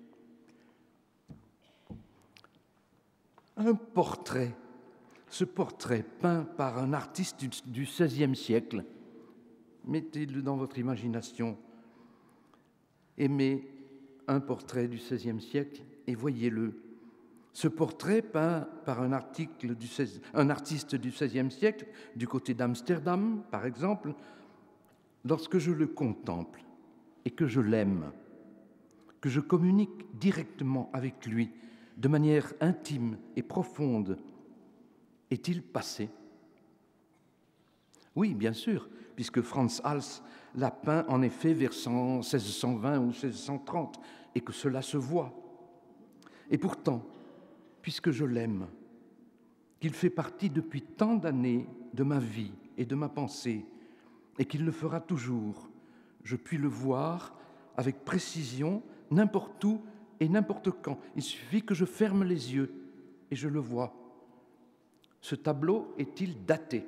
Un portrait, ce portrait peint par un artiste du XVIe siècle, mettez-le dans votre imagination, aimez un portrait du XVIe siècle et voyez-le. Ce portrait peint par un artiste du XVIe siècle, du côté d'Amsterdam, par exemple, lorsque je le contemple et que je l'aime, que je communique directement avec lui, de manière intime et profonde, est-il passé? Oui, bien sûr, puisque Frans Hals l'a peint en effet vers 1620 ou 1630, et que cela se voit. Et pourtant, puisque je l'aime, qu'il fait partie depuis tant d'années de ma vie et de ma pensée, et qu'il le fera toujours, je puis le voir avec précision n'importe où et n'importe quand. Il suffit que je ferme les yeux et je le vois. Ce tableau est-il daté?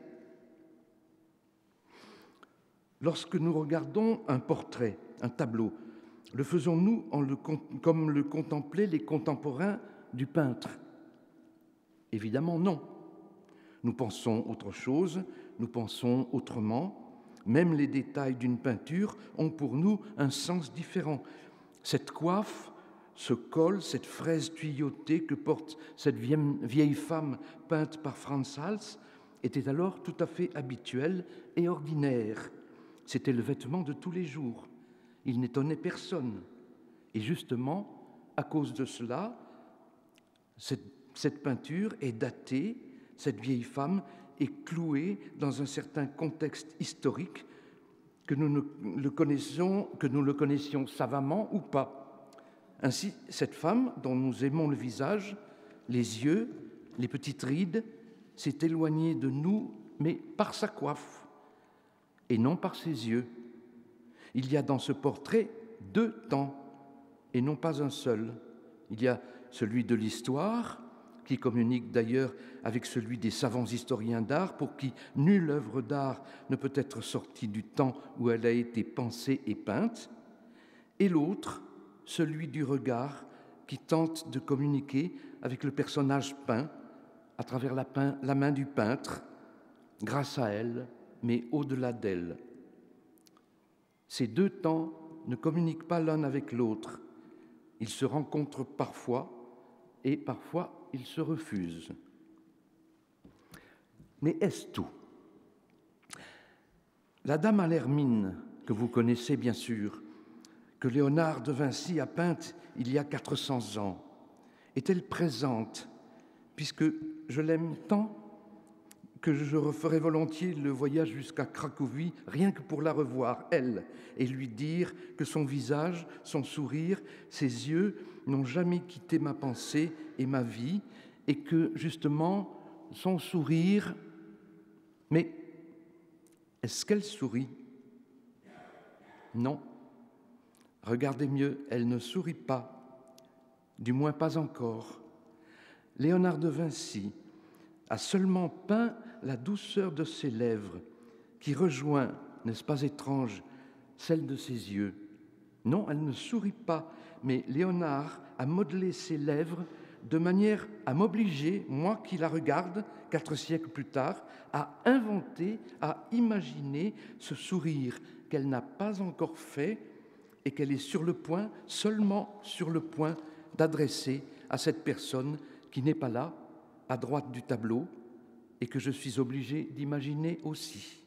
Lorsque nous regardons un portrait, un tableau, le faisons-nous comme le contemplaient les contemporains du peintre? Évidemment non. Nous pensons autre chose, nous pensons autrement. Même les détails d'une peinture ont pour nous un sens différent. Cette coiffe, ce col, cette fraise tuyautée que porte cette vieille femme peinte par Frans Hals était alors tout à fait habituelle et ordinaire. C'était le vêtement de tous les jours. Il n'étonnait personne. Et justement, à cause de cela, cette peinture est datée, cette vieille femme est clouée dans un certain contexte historique que nous le connaissions savamment ou pas. Ainsi, cette femme, dont nous aimons le visage, les yeux, les petites rides, s'est éloignée de nous, mais par sa coiffe, et non par ses yeux. Il y a dans ce portrait deux temps, et non pas un seul. Il y a celui de l'histoire, qui communique d'ailleurs avec celui des savants historiens d'art, pour qui nulle œuvre d'art ne peut être sortie du temps où elle a été pensée et peinte, et l'autre, celui du regard, qui tente de communiquer avec le personnage peint à travers la main du peintre, grâce à elle, mais au-delà d'elle. Ces deux temps ne communiquent pas l'un avec l'autre. Ils se rencontrent parfois, et parfois ils se refusent. Mais est-ce tout? La dame à l'hermine, que vous connaissez bien sûr, que Léonard de Vinci a peinte il y a 400 ans, est-elle présente, puisque je l'aime tant que je referais volontiers le voyage jusqu'à Cracovie, rien que pour la revoir, elle, et lui dire que son visage, son sourire, ses yeux n'ont jamais quitté ma pensée et ma vie, et que, justement, son sourire... Mais est-ce qu'elle sourit? Non. Regardez mieux, elle ne sourit pas, du moins pas encore. Léonard de Vinci a seulement peint la douceur de ses lèvres, qui rejoint, n'est-ce pas étrange, celle de ses yeux. Non, elle ne sourit pas, mais Léonard a modelé ses lèvres de manière à m'obliger, moi qui la regarde 4 siècles plus tard, à inventer, à imaginer ce sourire qu'elle n'a pas encore fait et qu'elle est sur le point, seulement sur le point, d'adresser à cette personne qui n'est pas là, à droite du tableau, et que je suis obligé d'imaginer aussi.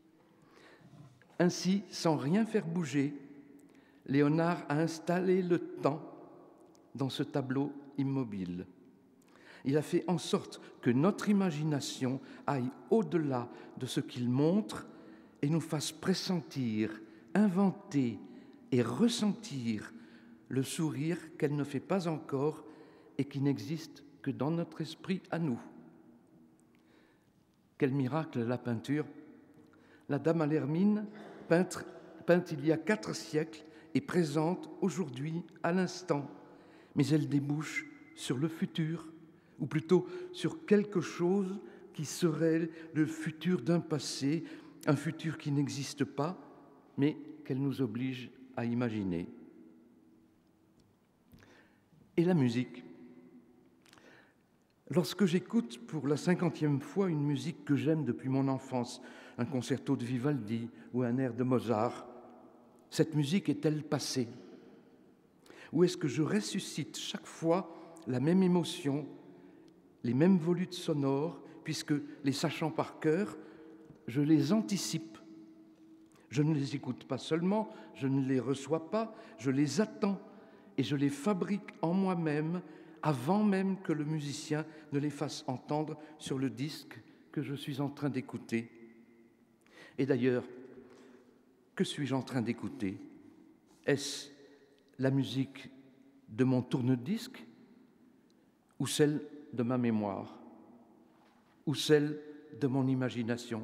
Ainsi, sans rien faire bouger, Léonard a installé le temps dans ce tableau immobile. Il a fait en sorte que notre imagination aille au-delà de ce qu'il montre et nous fasse pressentir, inventer et ressentir le sourire qu'elle ne fait pas encore et qui n'existe que dans notre esprit à nous. Quel miracle la peinture! La dame à l'hermine, peinte il y a 4 siècles, est présente aujourd'hui à l'instant, mais elle débouche sur le futur, ou plutôt sur quelque chose qui serait le futur d'un passé, un futur qui n'existe pas, mais qu'elle nous oblige à imaginer. Et la musique? Lorsque j'écoute pour la 50e fois une musique que j'aime depuis mon enfance, un concerto de Vivaldi ou un air de Mozart, cette musique est-elle passée? Ou est-ce que je ressuscite chaque fois la même émotion, les mêmes volutes sonores, puisque les sachant par cœur, je les anticipe? Je ne les écoute pas seulement, je ne les reçois pas, je les attends et je les fabrique en moi-même avant même que le musicien ne les fasse entendre sur le disque que je suis en train d'écouter. Et d'ailleurs, que suis-je en train d'écouter? Est-ce la musique de mon tourne-disque ou celle de ma mémoire ou celle de mon imagination?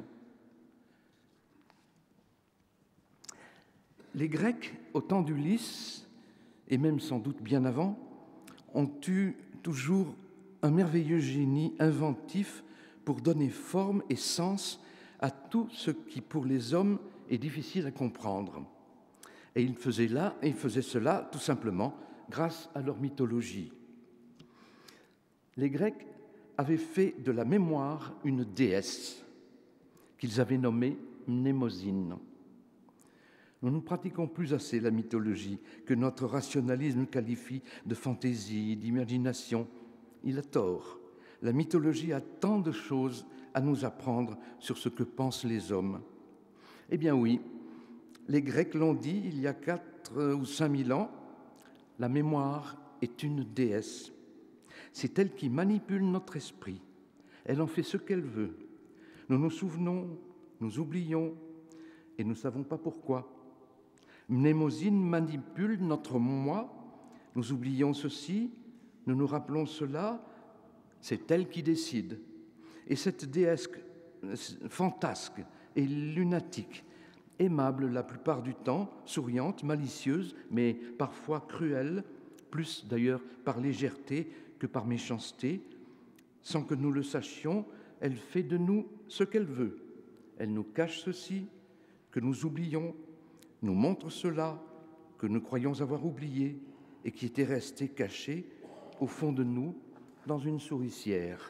Les Grecs, au temps d'Ulysse, et même sans doute bien avant, ont eu toujours un merveilleux génie inventif pour donner forme et sens à tout ce qui, pour les hommes, est difficile à comprendre. Et ils faisaient cela tout simplement grâce à leur mythologie. Les Grecs avaient fait de la mémoire une déesse qu'ils avaient nommée Mnémosyne. Nous ne pratiquons plus assez la mythologie que notre rationalisme qualifie de fantaisie, d'imagination. Il a tort. La mythologie a tant de choses à nous apprendre sur ce que pensent les hommes. Eh bien oui, les Grecs l'ont dit il y a 4 ou 5 000 ans, la mémoire est une déesse. C'est elle qui manipule notre esprit. Elle en fait ce qu'elle veut. Nous nous souvenons, nous oublions, et nous ne savons pas pourquoi. Mnémosyne manipule notre moi, nous oublions ceci, nous nous rappelons cela, c'est elle qui décide. Et cette déesse fantasque et lunatique, aimable la plupart du temps, souriante, malicieuse, mais parfois cruelle, plus d'ailleurs par légèreté que par méchanceté, sans que nous le sachions, elle fait de nous ce qu'elle veut. Elle nous cache ceci, que nous oublions, nous montre cela, que nous croyons avoir oublié et qui était resté caché au fond de nous, dans une souricière.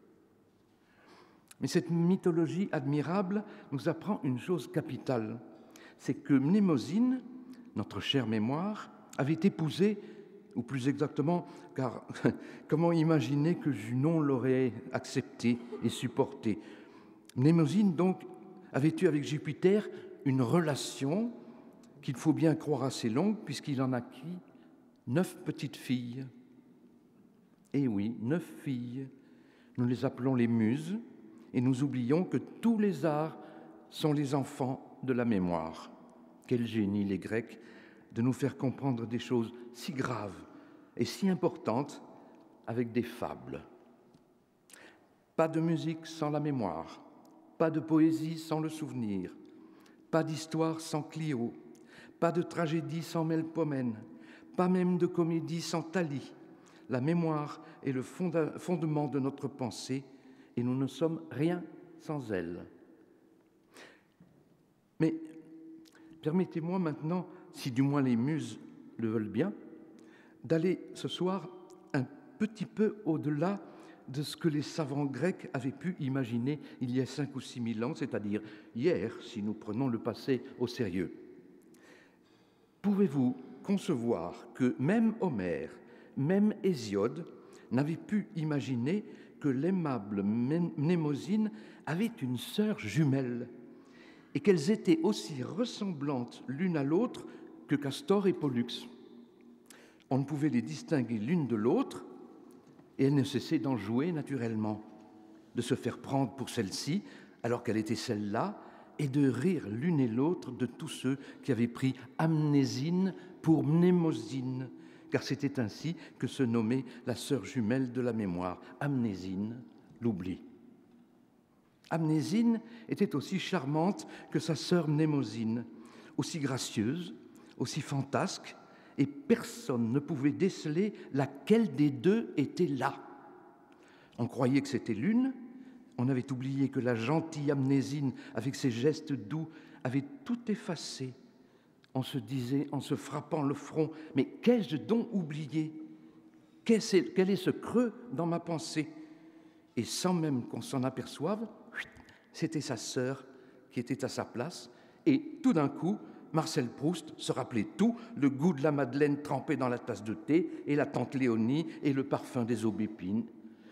Mais cette mythologie admirable nous apprend une chose capitale, c'est que Mnémosyne, notre chère mémoire, avait épousé, ou plus exactement, car comment imaginer que Junon l'aurait accepté et supporté? Mnémosyne, donc, avait eu avec Jupiter une relation qu'il faut bien croire assez longue, puisqu'il en acquit 9 petites filles. Eh oui, 9 filles. Nous les appelons les muses, et nous oublions que tous les arts sont les enfants de la mémoire. Quel génie, les Grecs, de nous faire comprendre des choses si graves et si importantes avec des fables. Pas de musique sans la mémoire, pas de poésie sans le souvenir, pas d'histoire sans Clio, pas de tragédie sans Melpomène, pas même de comédie sans Thalie. La mémoire est le fondement de notre pensée et nous ne sommes rien sans elle. Mais permettez-moi maintenant, si du moins les muses le veulent bien, d'aller ce soir un petit peu au-delà de ce que les savants grecs avaient pu imaginer il y a 5 ou 6 000 ans, c'est-à-dire hier, si nous prenons le passé au sérieux. Pouvez-vous concevoir que même Homère, même Hésiode n'avaient pu imaginer que l'aimable Mnémosyne avait une sœur jumelle et qu'elles étaient aussi ressemblantes l'une à l'autre que Castor et Pollux? On ne pouvait les distinguer l'une de l'autre et elles ne cessaient d'en jouer naturellement, de se faire prendre pour celle-ci alors qu'elle était celle-là et de rire l'une et l'autre de tous ceux qui avaient pris Amnésyne pour Mnémosyne, car c'était ainsi que se nommait la sœur jumelle de la mémoire, Amnésyne, l'oubli. Amnésyne était aussi charmante que sa sœur Mnémosyne, aussi gracieuse, aussi fantasque, et personne ne pouvait déceler laquelle des deux était là. On croyait que c'était l'une, on avait oublié que la gentille Amnésyne, avec ses gestes doux, avait tout effacé. On se disait, en se frappant le front, « Mais qu'ai-je donc oublié? Quel est ce creux dans ma pensée ?» Et sans même qu'on s'en aperçoive, c'était sa sœur qui était à sa place. Et tout d'un coup, Marcel Proust se rappelait tout, le goût de la madeleine trempée dans la tasse de thé, et la tante Léonie, et le parfum des aubépines.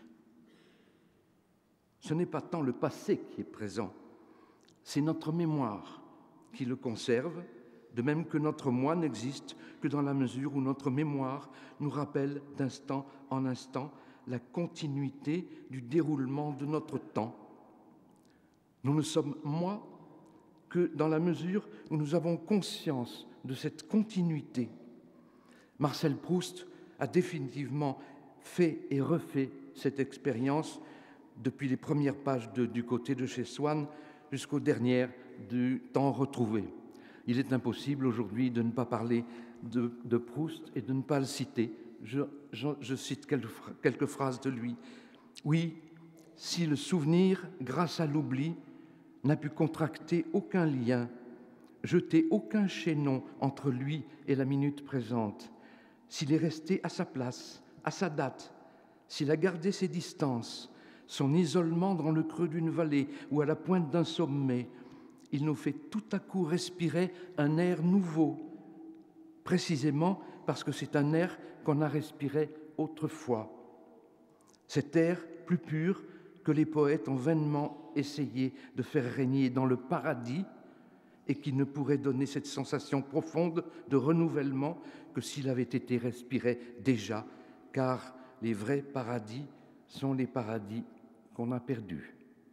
Ce n'est pas tant le passé qui est présent, c'est notre mémoire qui le conserve, de même que notre moi n'existe que dans la mesure où notre mémoire nous rappelle d'instant en instant la continuité du déroulement de notre temps. Nous ne sommes moi que dans la mesure où nous avons conscience de cette continuité. Marcel Proust a définitivement fait et refait cette expérience depuis les premières pages du côté de chez Swann jusqu'aux dernières du Temps retrouvé. Il est impossible aujourd'hui de ne pas parler de Proust et de ne pas le citer. Je cite quelques phrases de lui. Oui, si le souvenir, grâce à l'oubli, n'a pu contracter aucun lien, jeter aucun chaînon entre lui et la minute présente, s'il est resté à sa place, à sa date, s'il a gardé ses distances, son isolement dans le creux d'une vallée ou à la pointe d'un sommet, il nous fait tout à coup respirer un air nouveau, précisément parce que c'est un air qu'on a respiré autrefois. Cet air plus pur que les poètes ont vainement essayé de faire régner dans le paradis et qui ne pourrait donner cette sensation profonde de renouvellement que s'il avait été respiré déjà, car les vrais paradis sont les paradis qu'on a perdus.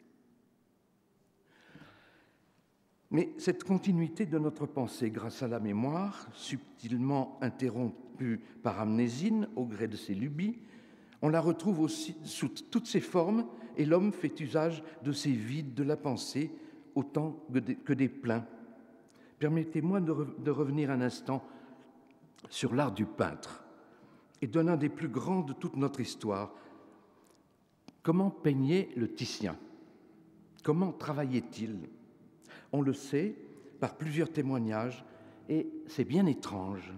Mais cette continuité de notre pensée grâce à la mémoire, subtilement interrompue par amnésine au gré de ses lubies, on la retrouve aussi sous toutes ses formes et l'homme fait usage de ces vides de la pensée autant que des pleins. Permettez-moi de revenir un instant sur l'art du peintre et d'un des plus grands de toute notre histoire. Comment peignait le Titien? Comment travaillait-il? On le sait par plusieurs témoignages et c'est bien étrange.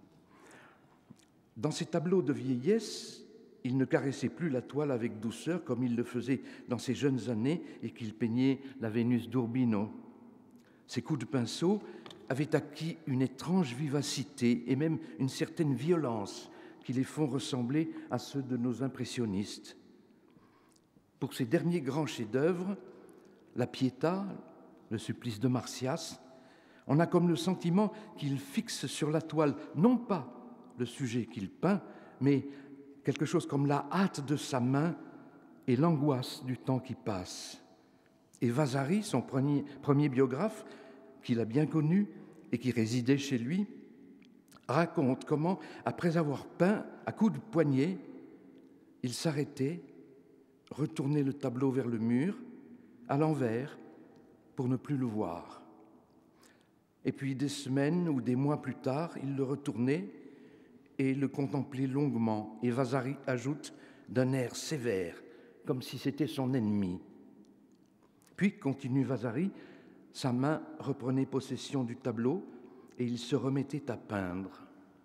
Dans ses tableaux de vieillesse, il ne caressait plus la toile avec douceur comme il le faisait dans ses jeunes années et qu'il peignait la Vénus d'Urbino. Ses coups de pinceau avaient acquis une étrange vivacité et même une certaine violence qui les font ressembler à ceux de nos impressionnistes. Pour ses derniers grands chefs-d'œuvre, la Pietà, le supplice de Marsyas, on a comme le sentiment qu'il fixe sur la toile non pas le sujet qu'il peint, mais quelque chose comme la hâte de sa main et l'angoisse du temps qui passe. Et Vasari, son premier biographe, qu'il a bien connu et qui résidait chez lui, raconte comment, après avoir peint à coups de poignet, il s'arrêtait, retournait le tableau vers le mur, à l'envers, pour ne plus le voir. Et puis des semaines ou des mois plus tard, il le retournait et le contemplait longuement. Et Vasari ajoute d'un air sévère, comme si c'était son ennemi. Puis, continue Vasari, sa main reprenait possession du tableau et il se remettait à peindre.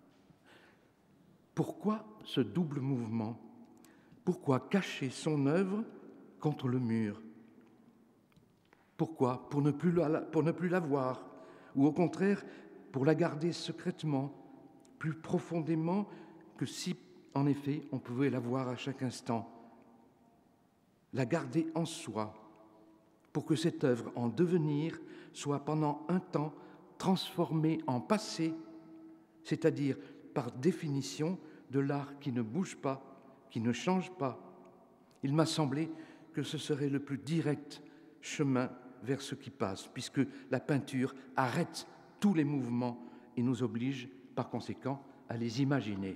Pourquoi ce double mouvement? Pourquoi cacher son œuvre contre le mur? Pourquoi? Pour ne plus la voir, ou au contraire, pour la garder secrètement, plus profondément que si, en effet, on pouvait la voir à chaque instant. La garder en soi, pour que cette œuvre en devenir soit pendant un temps transformée en passé, c'est-à-dire par définition de l'art qui ne bouge pas, qui ne change pas. Il m'a semblé que ce serait le plus direct chemin vers ce qui passe, puisque la peinture arrête tous les mouvements et nous oblige, par conséquent, à les imaginer.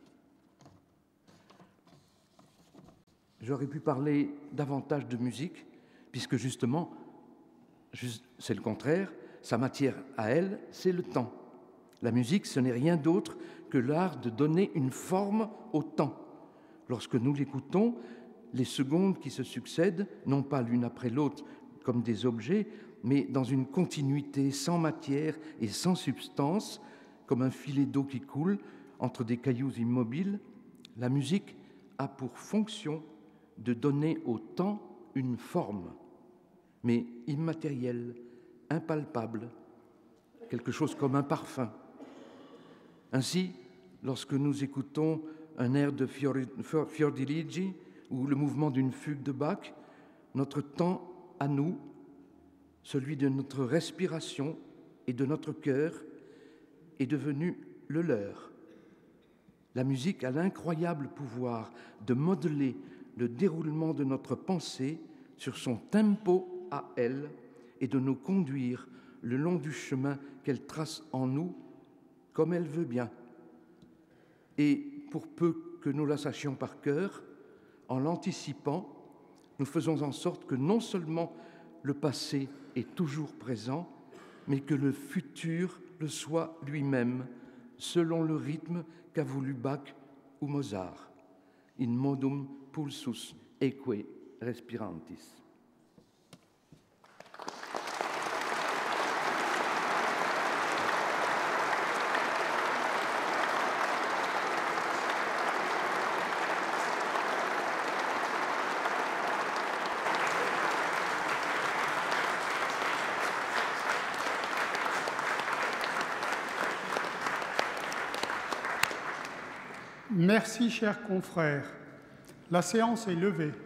J'aurais pu parler davantage de musique, puisque justement, c'est le contraire, sa matière à elle, c'est le temps. La musique, ce n'est rien d'autre que l'art de donner une forme au temps. Lorsque nous l'écoutons, les secondes qui se succèdent, non pas l'une après l'autre comme des objets, mais dans une continuité sans matière et sans substance, comme un filet d'eau qui coule entre des cailloux immobiles, la musique a pour fonction de donner au temps une forme, mais immatérielle, impalpable, quelque chose comme un parfum. Ainsi, lorsque nous écoutons un air de Fiordiligi ou le mouvement d'une fugue de Bach, notre temps à nous, celui de notre respiration et de notre cœur, est devenu le leur. La musique a l'incroyable pouvoir de modeler le déroulement de notre pensée sur son tempo à elle et de nous conduire le long du chemin qu'elle trace en nous comme elle veut bien. Et pour peu que nous la sachions par cœur, en l'anticipant, nous faisons en sorte que non seulement le passé est toujours présent, mais que le futur le soit lui-même, selon le rythme qu'a voulu Bach ou Mozart. In modum pulsus eque respirantis. Merci, chers confrères. La séance est levée.